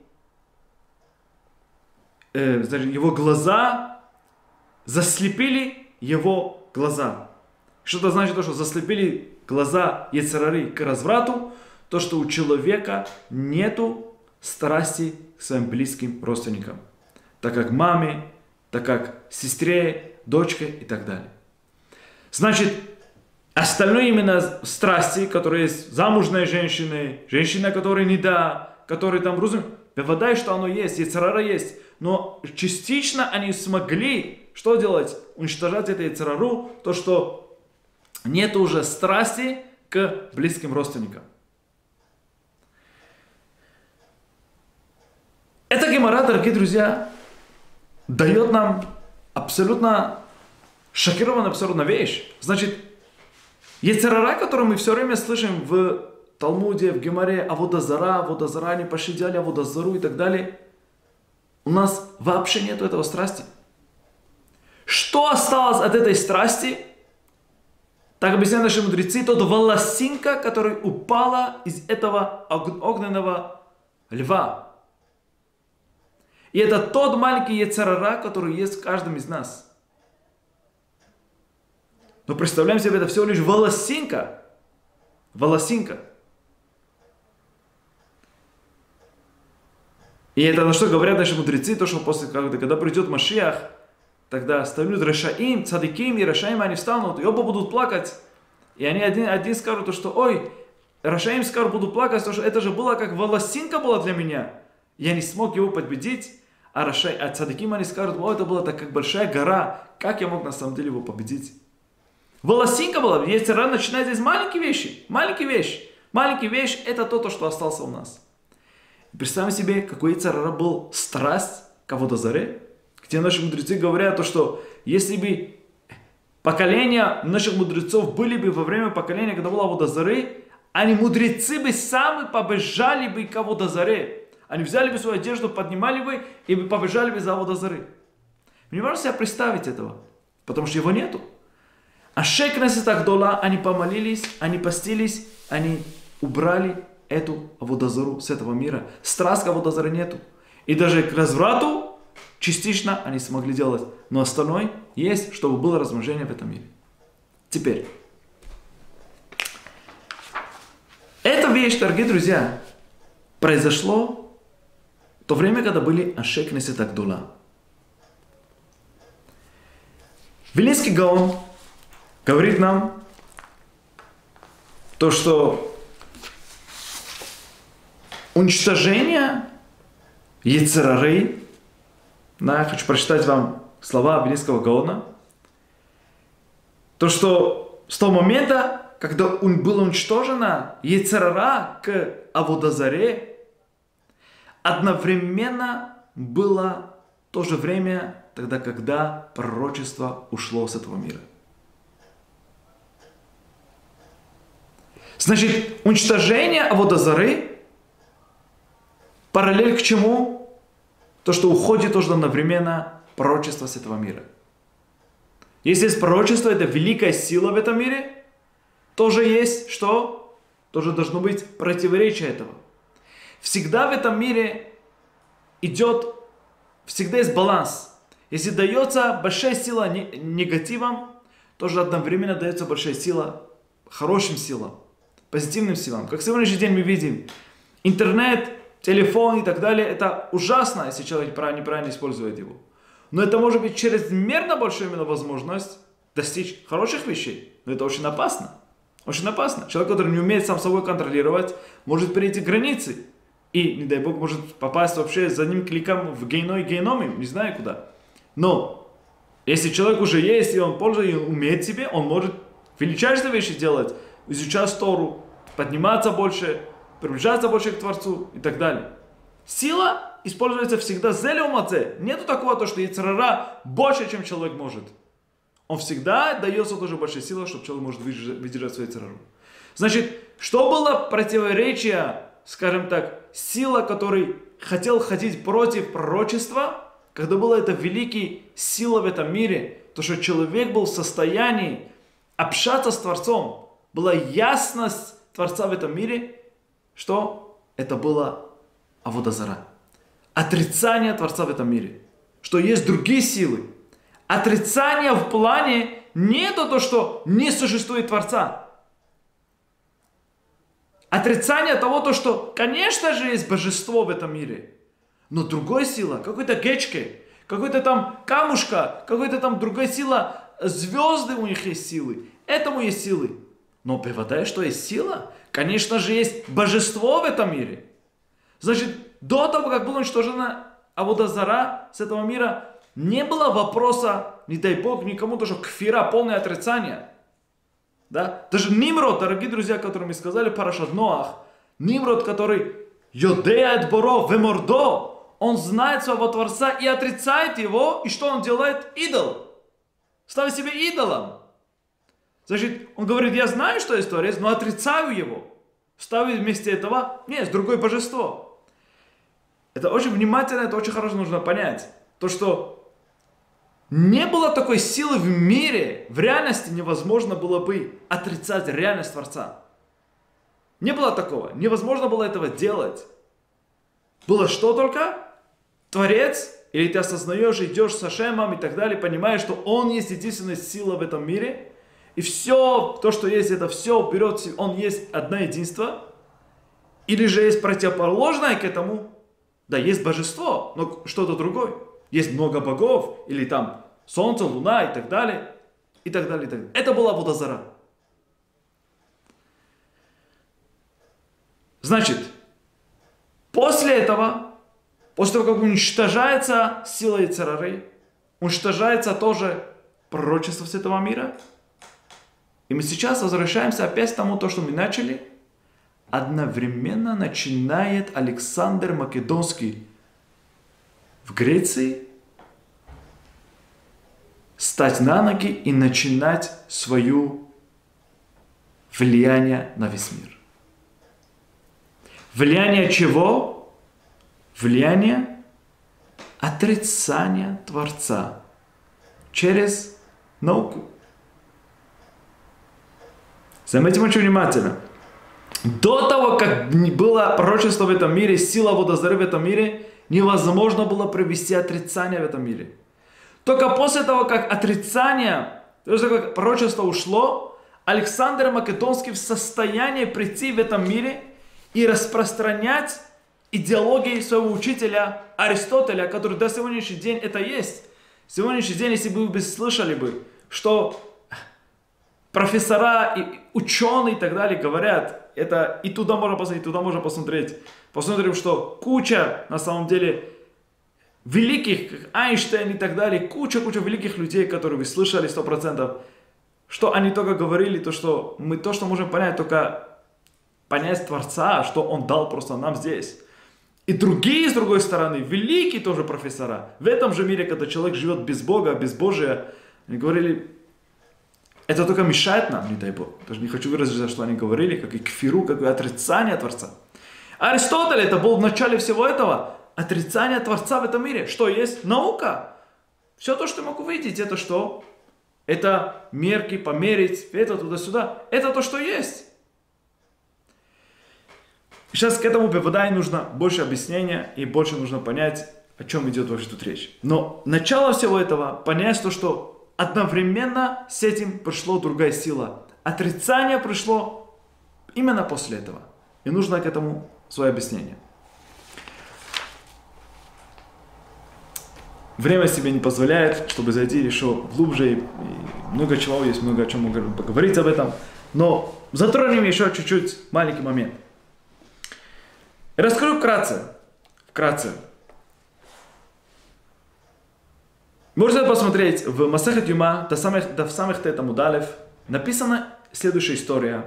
его глаза заслепили его глаза. Что это значит, что заслепили глаза Ецарары к разврату? То, что у человека нету страсти к своим близким родственникам. Так как маме, так как сестре, дочке и так далее. Значит, Остальные именно страсти, которые есть замужные женщины, женщина, которые не да, которые там, бывает, что оно есть, яйцер ара есть, но частично они смогли, что делать? Уничтожать это яйцер ару, то, что нет уже страсти к близким родственникам. Эта гемара, дорогие друзья, дает нам абсолютно шокированную абсолютно вещь. Значит, яйцер ара, который мы все время слышим в Талмуде, в Гемаре, авода зара, не пощадили авода зару и так далее, у нас вообще нет этого страсти. Что осталось от этой страсти? Так объясняют наши мудрецы, тот волосинка, которая упала из этого огненного льва. И это тот маленький яйцер ара, который есть в каждом из нас. Но представляем себе, это всего лишь волосинка. Волосинка. И это на что говорят наши мудрецы, то, что после, когда придет Машиах, тогда станут решаим, цадиким и решаим, они встанут, и оба будут плакать. И они один скажут, что ой, решаим скажут, буду плакать, потому что это же было как волосинка была для меня. Я не смог его победить, а цадиким они скажут, о, это была так как большая гора, как я мог на самом деле его победить. Волосинка была, яйцер ара начинает здесь маленькие вещи, маленькие вещи, это то, что осталось у нас. Представим себе, какой яйцер ара был страсть к авода заре, где наши мудрецы говорят, что если бы поколения наших мудрецов были бы во время поколения, когда была авода зары, они мудрецы бы сами побежали бы к авода заре. Они взяли бы свою одежду, поднимали бы и бы побежали бы за авода зары. Не можно себе представить этого, потому что его нету. А шей кнесет агдола, они помолились, они постились, они убрали эту авода зару с этого мира. Страсть к авода зары нету. И даже к разврату частично они смогли делать. Но остальное есть, чтобы было размножение в этом мире. Теперь. Эта вещь, дорогие друзья, произошло в то время, когда были ашей кнесет агдола. Вилинский Гаон говорит нам то, что уничтожение яйцер ары, я хочу прочитать вам слова Вилинского Гаона, то, что с того момента, когда было уничтожено яйцер ара к авода заре, одновременно было то же время, тогда, когда пророчество ушло с этого мира. Значит, уничтожение авода зары параллель к чему? То, что уходит тоже одновременно пророчество с этого мира. Если есть пророчество, это великая сила в этом мире, тоже есть что? Тоже должно быть противоречие этого. Всегда в этом мире всегда есть баланс. Если дается большая сила негативам, тоже одновременно дается большая сила хорошим силам, позитивным силам. Как в сегодняшний день мы видим, интернет, телефон и так далее, это ужасно, если человек неправильно использует его. Но это может быть чрезмерно большая именно возможность достичь хороших вещей. Но это очень опасно. Очень опасно. Человек, который не умеет сам собой контролировать, может перейти границы. И, не дай бог, может попасть вообще за одним кликом в геном, не знаю куда. Но, если человек уже есть, и он пользуется, и умеет себе, он может величайшие вещи делать, изучать Тору, подниматься больше, приближаться больше к Творцу и так далее. Сила используется всегда зелеумаце. Нету такого, то, что яйцер ара больше, чем человек может. Он всегда дается тоже большая сила, чтобы человек может выдержать свою яйцер ару. Значит, что было противоречие, скажем так, сила, который хотел ходить против пророчества, когда была эта великая сила в этом мире, то, что человек был в состоянии общаться с Творцом, была ясность Творца в этом мире, что это было авода зара. Отрицание Творца в этом мире. Что есть другие силы. Отрицание в плане не то, что не существует Творца. Отрицание того, то, что, конечно же, есть божество в этом мире. Но другая сила, какой-то гечке, какой-то там камушка, какой-то там другая сила, звезды у них есть силы. этому есть силы. Но приводая, что есть сила, конечно же, есть божество в этом мире. Значит, до того, как была уничтожена Аводазара с этого мира, не было вопроса, не дай Бог, никому тоже кфира, полное отрицание. Да? Даже Нимрод, дорогие друзья, которые мы сказали, Парашат Ноах, Нимрод, который Йодея Боров, Вемордо, он знает своего Творца и отрицает его, и что он делает? Идол. Ставит себе идолом. Значит, он говорит, я знаю, что есть Творец, но отрицаю его. Ставит вместе этого, нет, другое божество. Это очень внимательно, это очень хорошо нужно понять. То, что не было такой силы в мире, в реальности невозможно было бы отрицать реальность Творца. Не было такого, невозможно было этого делать. Было что только? Творец, или ты осознаешь, идешь с Ашемом и так далее, понимаешь, что Он есть единственная сила в этом мире, и все, то, что есть, это все берет, Он есть одно единство, или же есть противоположное к этому, да, есть божество, но что-то другое. Есть много богов, или там солнце, луна и так далее, и так далее, и так далее. Это была Аводазара. Значит, после этого, после того, как уничтожается сила Йецер-Гары, уничтожается тоже пророчество святого мира, и мы сейчас возвращаемся опять к тому, то, что мы начали. Одновременно начинает Александр Македонский в Греции стать на ноги и начинать свое влияние на весь мир. Влияние чего? Влияние отрицания Творца через науку. Заметьте очень внимательно. До того, как было пророчество в этом мире, сила Аводазары в этом мире, невозможно было провести отрицание в этом мире. Только после того, как отрицание, то есть как пророчество ушло, Александр Македонский в состоянии прийти в этом мире и распространять идеологии своего учителя Аристотеля, который до сегодняшнего дня это есть. Сегодняшний день, если бы вы слышали бы, что профессора и ученые и так далее говорят, это и туда можно посмотреть, и туда можно посмотреть. Посмотрим, что куча, на самом деле, великих, как Эйнштейн и так далее, куча великих людей, которые вы слышали 100%, что они только говорили, то, что можем понять, только понять Творца, что Он дал просто нам здесь. И другие, с другой стороны, великие тоже профессора, в этом же мире, когда человек живет без Бога, без Божия, они говорили, это только мешает нам, не дай Бог. Даже не хочу выразить, что они говорили, как и кфиру, как и отрицание Творца. Аристотель, это был в начале всего этого, отрицание Творца в этом мире. Что есть? Наука. Все то, что я могу видеть, это что? Это мерки, померить, это туда-сюда. Это то, что есть. Сейчас к этому попаданию нужно больше объяснения и больше нужно понять, о чем идет вообще тут речь. Но начало всего этого понять то, что одновременно с этим пришло другая сила. Отрицание пришло именно после этого. И нужно к этому свое объяснение. Время себе не позволяет, чтобы зайти еще глубже. И много чего есть, много о чем мы поговорить об этом. Но затронем еще чуть-чуть маленький момент. Расскажу вкратце. Можете посмотреть в Масехет Юма, до самых Тета Мудалев, написана следующая история,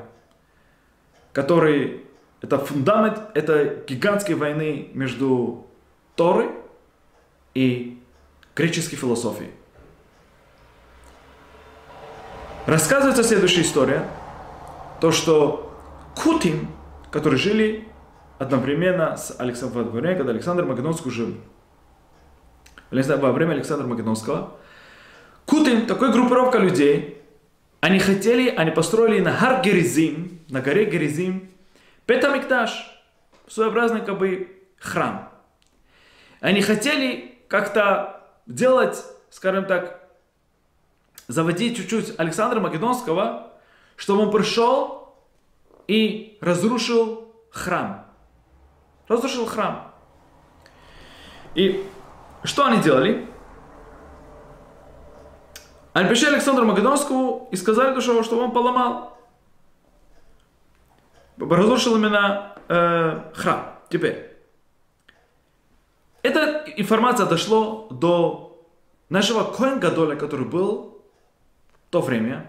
это фундамент этой гигантской войны между Торой и греческой философией. Рассказывается следующая история, то что Кутим, которые жили одновременно с Александром, когда Александр Македонский жил, во время Александра Македонского, Кутим, такая группировка людей, они построили на Хар Геризим, на горе Геризим, Бет ха-Микдаш, своеобразный храм. Они хотели как-то делать, скажем так, заводить чуть-чуть Александра Македонского, чтобы он пришел и разрушил храм. И что они делали? Они пришли Александру Македонскому и сказали, что он поломал. Разрушил именно храм. Теперь. Эта информация дошла до нашего Коэн Гадоля, который был в то время.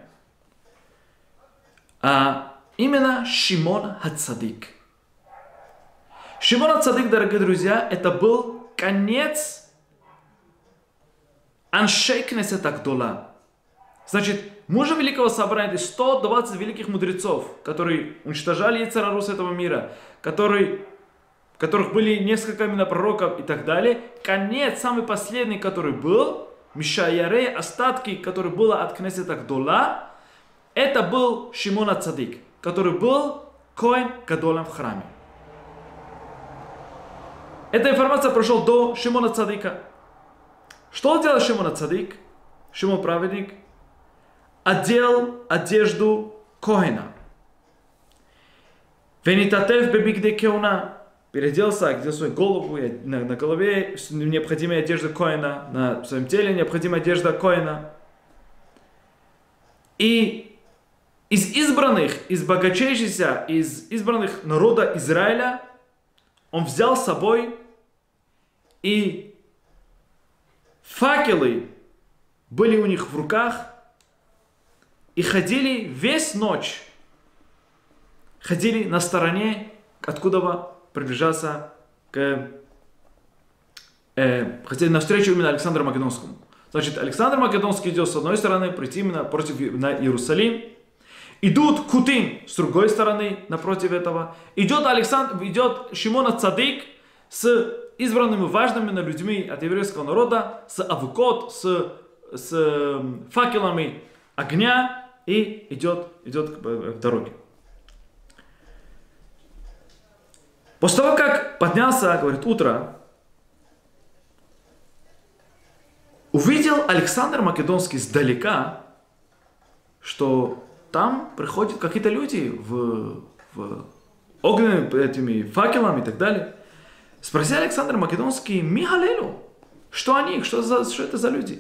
А именно Шимон ха-Цадик. Шимон ха-Цадик, дорогие друзья, это был конец Аншей Кнесет Агдола. Значит, мужа Великого Собрания, это 120 великих мудрецов, которые уничтожали Йецер Ара с этого мира, в которых были несколько именно пророков и так далее. Конец, самый последний, который был, Мишайярей, остатки, которые было от Кнесет Агдола, это был Шимон ха-Цадик, который был Коэн Гадолем в храме. Эта информация прошла до Шимона ха-Цадика. Что делал Шимон ха-Цадик? Шимон праведник одел одежду Коэна. Венитатев бебигде кеуна. Переоделся, одел свою голову, на голове необходимая одежда Коэна, на своем теле необходимая одежда Коэна. И из избранных, из богатейшихся, из избранных народа Израиля, он взял с собой и факелы были у них в руках и ходили весь ночь, ходили на стороне, откуда приближался хотели навстречу именно Александру Македонскому. Значит, Александр Македонский идет с одной стороны, прийти именно против на Иерусалим. Идут Кутим с другой стороны, напротив этого. Идет Шимон ха-Цадик с избранными важными людьми от еврейского народа, с авукот, с факелами огня и идет в дороге. После того, как поднялся, говорит, утро, увидел Александр Македонский сдалека, что там приходят какие-то люди в огненными этими факелами и так далее. Спросил Александр Македонский, Михалелу, что они, что это за люди?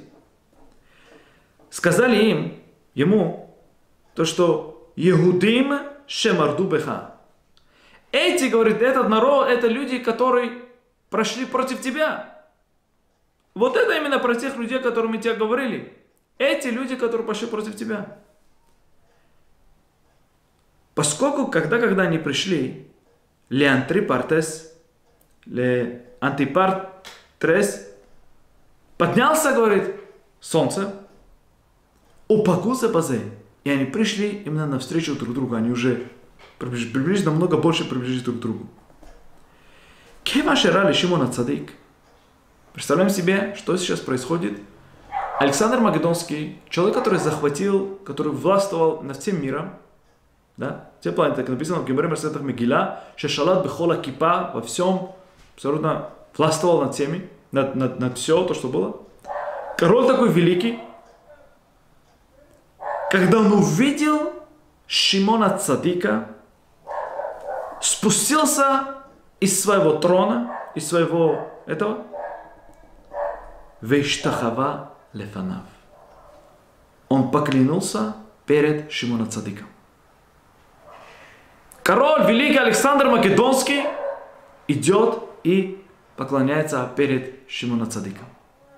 Сказали ему, то, что Егудим шемарду беха. Эти, говорит, этот народ, это люди, которые прошли против тебя. Вот это именно про тех людей, о которых мы тебе говорили. Эти люди, которые пошли против тебя. Поскольку, когда они пришли, Антипартрес поднялся, говорит, солнце, упакуся базе, и они пришли именно навстречу друг другу, они уже приблизились, намного больше приблизились друг к другу. Кема шерали Шимон ха-Цадик. Представляем себе, что сейчас происходит. Александр Македонский, человек, который захватил, который властвовал над всем миром, да? Те планеты, как написано в Гемаре Мерсетах Мегила, Шешалат Бехола Кипа во всем, абсолютно властвовал над всеми, над все то, что было. Король такой великий, когда он увидел Шимона ха-Цадика, спустился из своего трона, из своего этого, Вейштахава лефанав. Он поклянился перед Шимоном ха-Цадиком. Король великий Александр Македонский идет и поклоняется перед Шимоном ха-Цадиком.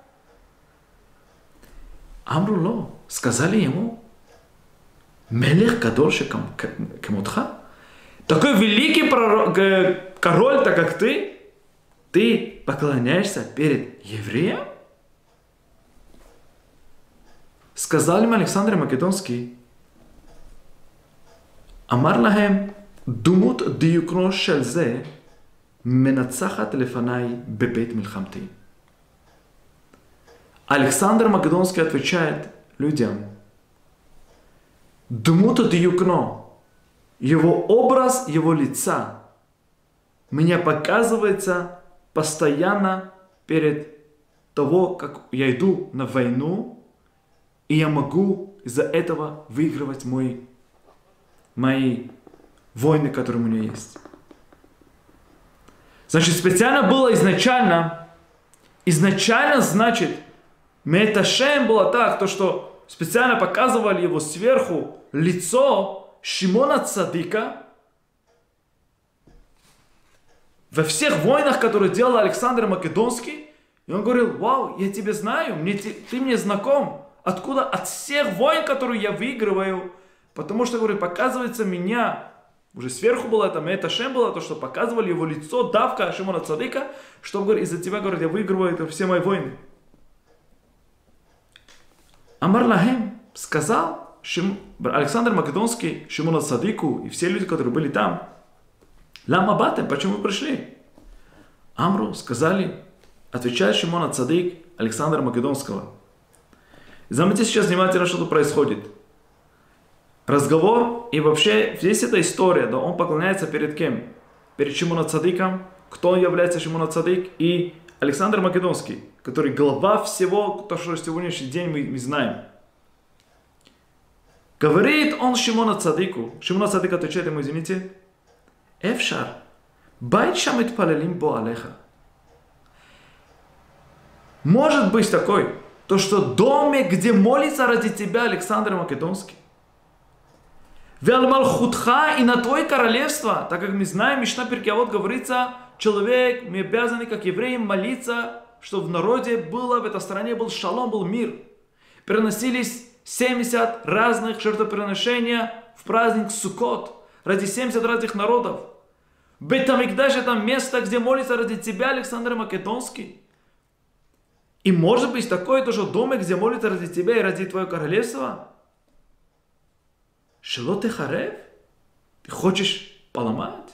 Амруло, сказали ему, Мелех Гадоль шекамотха, такой великий король, так как ты поклоняешься перед евреем? Сказал им Александр Македонский, Амар лахем, думут диюкно шельзе, менацахат лефанай бебет милхамти. Александр Македонский отвечает людям, думут диюкно, его образ, его лица, мне показывается постоянно перед того, как я иду на войну, и я могу из-за этого выигрывать мои войны, которые у меня есть. Значит, специально было изначально, значит, Меташем было так, то что специально показывали его сверху лицо Шимона Цадыка. Во всех войнах, которые делал Александр Македонский, и он говорил: вау, я тебя знаю, ты мне знаком. Откуда? От всех войн, которые я выигрываю. Потому что, говорит, показывается меня. Уже сверху было это, Меэт Ашем было, то, что показывали его лицо, давка Шимона Цадыка, что, говорит, из-за тебя, говорит, я выигрываю это все мои войны. Амар Лахем сказал Александр Македонский Шимона Цадыку и все люди, которые были там: Лама батем, почему вы пришли? Амру сказали, отвечает Шимона Цадык Александра Македонского. Заметьте сейчас внимательно, что тут происходит. Разговор и вообще здесь эта история, да, он поклоняется перед кем? Перед Шимона Цадыком. Кто является Шимона Цадык? И Александр Македонский, который глава всего, то, что сегодняшний день мы знаем. Говорит он Шимона Цадыку. Шимона Цадык отвечает ему: извините, Эфшар, байт шамит палелим бо алеха. Может быть такой, то что домик, где молится ради тебя Александр Македонский. Велмалхутха, и на твое королевство, так как мы знаем, Мишна Перкей Авот говорится, человек, мы обязаны, как евреи, молиться, чтобы в народе было, в этой стране был шалом, был мир. Переносились 70 разных жертвоприношений в праздник Суккот ради 70 разных народов. Бет-Амикдаш — это место, где молится ради тебя Александр Македонский. И может быть такое тоже домик, где молится ради тебя и ради твоего королевства? Шело ты харев? Ты хочешь поломать?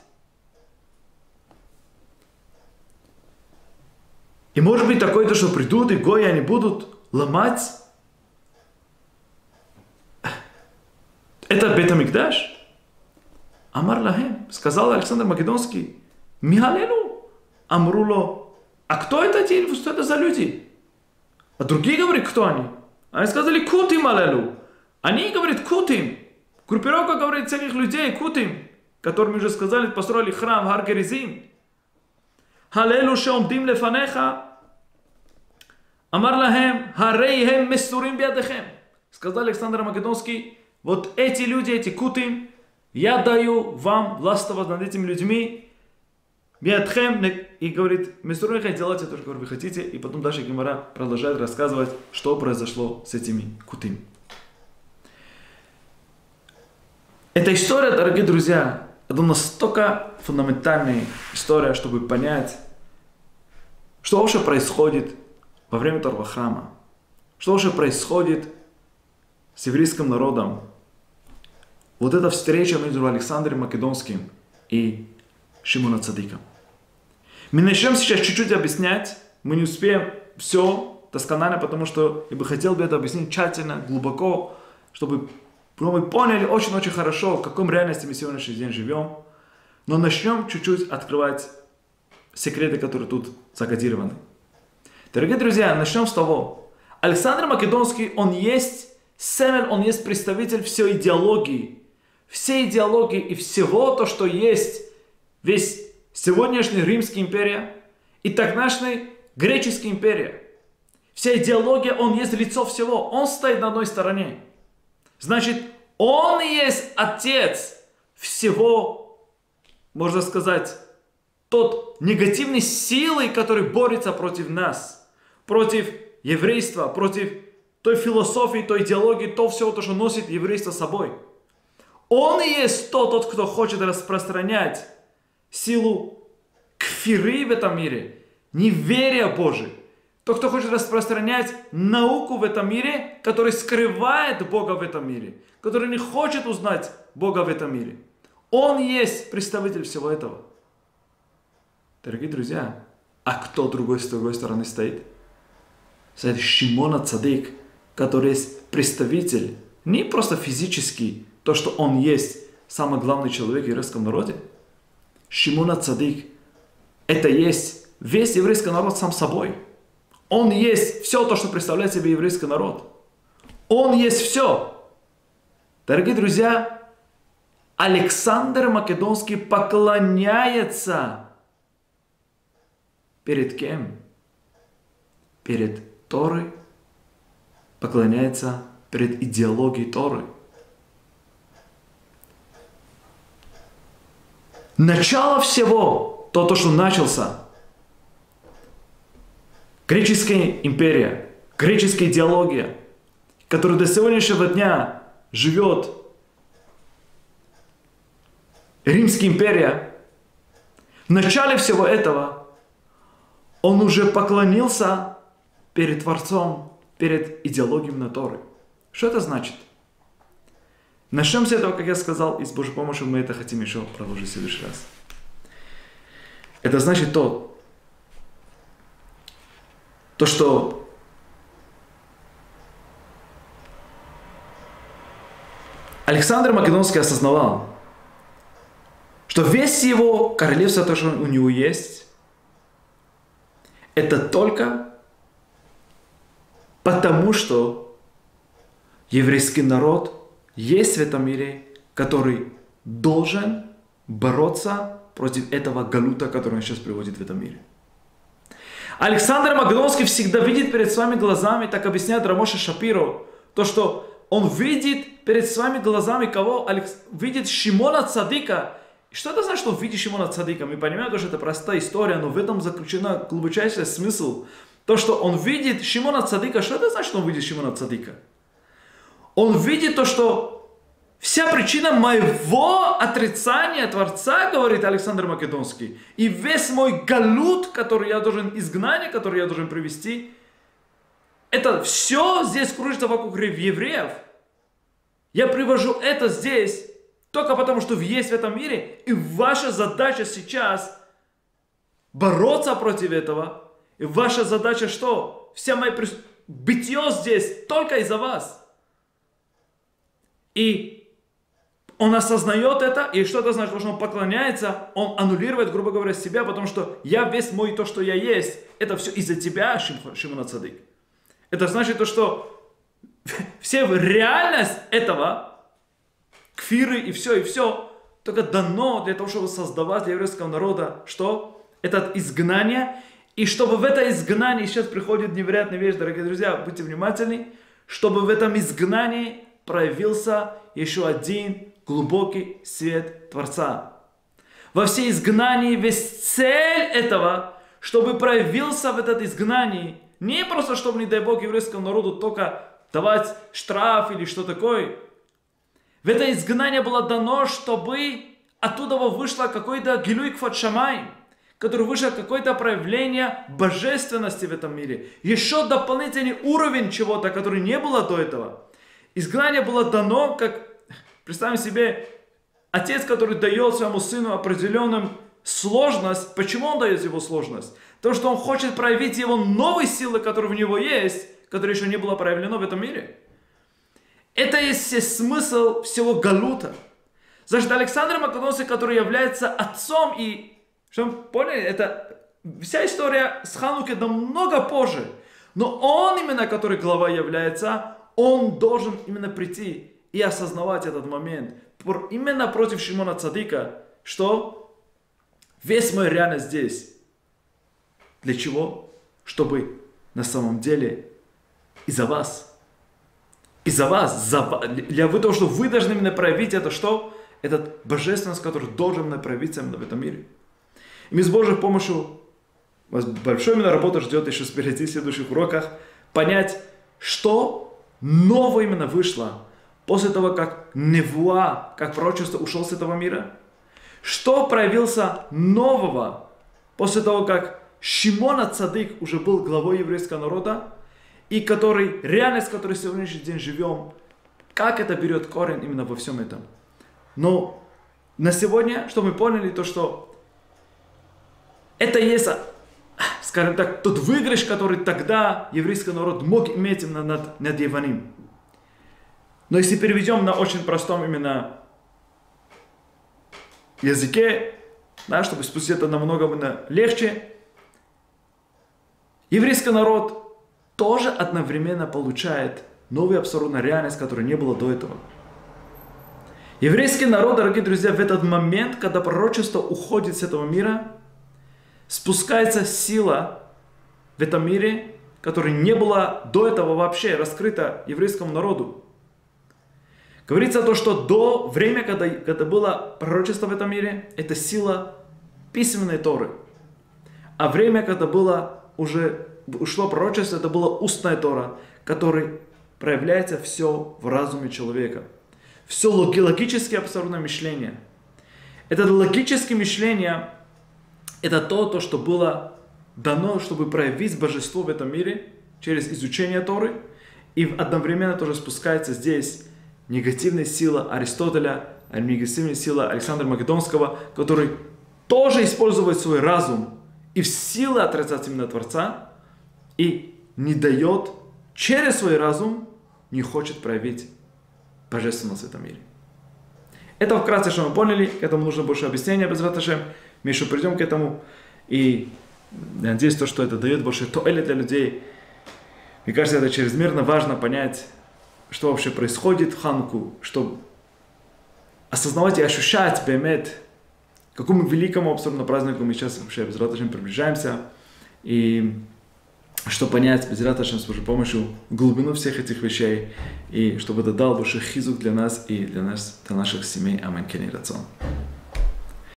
И может быть такое то, что придут и гои, они будут ломать. Это Бет-Амикдаш? Амар Лахем, сказал Александр Македонский: Михалелу, Амруло. А кто это те, что это за люди? А другие говорят, кто они? Они сказали: Кутим Алелу. Они говорят: Кутим. Группировка говорит всяких людей, Кутим, которым уже сказали, построили храм Хар Геризим. Халелу шеомдим лефанеха. Амар Лахем, харейхем месурим биадехем. Сказал Александр Македонский: вот эти люди, эти Кутим, я даю вам властвовать над этими людьми. Биадхем, и говорит: месурим, делайте то, что вы хотите. И потом дальше Гемара продолжает рассказывать, что произошло с этими Кутим. Эта история, дорогие друзья, это настолько фундаментальная история, чтобы понять, что вообще происходит во время Второго храма, что вообще происходит с еврейским народом. Вот эта встреча между Александром Македонским и Шимоном Цадыком. Мы начнем сейчас чуть-чуть объяснять, мы не успеем все досконально, потому что я бы хотел бы это объяснить тщательно, глубоко, чтобы мы поняли очень-очень хорошо, в каком реальности мы сегодняшний день живем. Но начнем чуть-чуть открывать секреты, которые тут закодированы. Дорогие друзья, начнем с того. Александр Македонский, он есть семель, он есть представитель всей идеологии и всего то, что есть весь сегодняшний Римская империя и тогдашняя Греческая империя. Вся идеология, он есть лицо всего, он стоит на одной стороне. Значит, он есть отец всего, можно сказать, тот негативной силы, который борется против нас, против еврейства, против той философии, той идеологии, то всего, то, что носит еврейство с собой. Он и есть тот, кто хочет распространять силу кфиры в этом мире, неверия Божия. Тот, кто хочет распространять науку в этом мире, который скрывает Бога в этом мире, который не хочет узнать Бога в этом мире. Он есть представитель всего этого. Дорогие друзья, а кто с другой стороны стоит? Стоит Шимона Цадык, который есть представитель, не просто физически, то, что он есть самый главный человек в еврейском народе. Шимона Цадык, это есть весь еврейский народ сам собой. Он есть все то, что представляет себе еврейский народ. Он есть все. Дорогие друзья, Александр Македонский поклоняется перед кем? Перед Торой, поклоняется перед идеологией Торы. Начало всего, то, что начался. Греческая империя, греческая идеология, которая до сегодняшнего дня живет. Римская империя. В начале всего этого он уже поклонился перед Творцом, перед идеологией на Торы. Что это значит? Начнем с этого, как я сказал, и с Божьей помощью мы это хотим еще продолжить в следующий раз. Это значит то, что Александр Македонский осознавал, что весь его королевство, то, что у него есть, это только потому, что еврейский народ есть в этом мире, который должен бороться против этого галута, который он сейчас приводит в этом мире. Александр Македонский всегда видит перед своими глазами, так объясняет Рамоша Шапиро, то, что он видит перед своими глазами кого? Видит Шимона Цадика. И что это значит, что он видит Шимона Цадика? Мы понимаем, что это простая история, но в этом заключен глубочайший смысл. То, что он видит Шимона Цадика, что это значит, что он видит Шимона Цадика? Он видит то, что вся причина моего отрицания Творца, говорит Александр Македонский, и весь мой галут, который я должен, изгнание, которое я должен привести, это все здесь кружится вокруг евреев. Я привожу это здесь только потому, что есть в этом мире, и ваша задача сейчас бороться против этого, и ваша задача что? Вся моя бытие здесь только из-за вас. И он осознает это, и что это значит, что он поклоняется, он аннулирует, грубо говоря, себя, потому что я весь мой, то, что я есть, это все из-за тебя, Шимон Цадик. Это значит то, что вся реальность этого, кфиры и все, только дано для того, чтобы создавать для еврейского народа, что? Это изгнание, и чтобы в это изгнании, сейчас приходит невероятная вещь, дорогие друзья, будьте внимательны, чтобы в этом изгнании проявился еще один глубокий свет Творца. Во всей изгнании весь цель этого, чтобы проявился в этом изгнании, не просто, чтобы, не дай Бог, еврейскому народу только давать штраф или что такое. В это изгнание было дано, чтобы оттуда вышло какой-то гилуй кфат шамай, который вышло какое-то проявление божественности в этом мире. Еще дополнительный уровень чего-то, который не было до этого. Изгнание было дано, как, представим себе, отец, который дает своему сыну определенную сложность. Почему он дает его сложность? Потому что он хочет проявить его новые силы, которые в него есть, которые еще не было проявлено в этом мире. Это есть смысл всего галута. Значит, Александр Македонский, который является отцом, и, что вы поняли, это вся история с Хануки намного позже. Но он именно, который глава является, он должен именно прийти и осознавать этот момент. Именно против Шимона Цадика, что весь мой реальность здесь. Для чего? Чтобы на самом деле из-за вас, для того, что вы должны именно проявить это, что? Этот божественность, который должен именно проявиться именно в этом мире. И мы с Божьей помощью, вас большой именно работа ждет еще впереди в следующих уроках, понять, что новое именно вышло после того, как Невуа, как пророчество, ушел с этого мира. Что проявился нового после того, как Шимона Цадик уже был главой еврейского народа, и который, реальность, в которой сегодняшний день живем, как это берет корень именно во всем этом. Но на сегодня, что мы поняли, то что это есть, скажем так, тот выигрыш, который тогда еврейский народ мог иметь именно над Яваним. Но если переведем на очень простом именно языке, да, чтобы спустить это намного легче, еврейский народ тоже одновременно получает новую абсолютно реальность, которой не было до этого. Еврейский народ, дорогие друзья, в этот момент, когда пророчество уходит с этого мира, спускается сила в этом мире, которая не была до этого вообще раскрыта еврейскому народу. Говорится то, что до времени, когда было пророчество в этом мире, это сила письменной Торы. А время, когда было уже ушло пророчество, это была устная Тора, которой проявляется все в разуме человека. Все логически абсурдное мышление. Это логическое мышление, это то, что было дано, чтобы проявить божество в этом мире через изучение Торы. И одновременно тоже спускается здесь негативная сила Аристотеля, негативная сила Александра Македонского, который тоже использует свой разум и в силу отрицать именно Творца, и не дает через свой разум, не хочет проявить божественность в этом мире. Это вкратце, что мы поняли, к этому нужно больше объяснения, без раташем. Мы еще придем к этому, и я надеюсь, что это дает больше тоэля для людей. Мне кажется, это чрезмерно важно понять, что вообще происходит в Хануку, чтобы осознавать и ощущать, бемет, к какому великому абсолютно празднику мы сейчас вообще без раташем приближаемся, и что понять без раташем с Божьей помощью глубину всех этих вещей, и чтобы это дал больше хизук для нас и для наших семей. Аминь. Кен и рацион.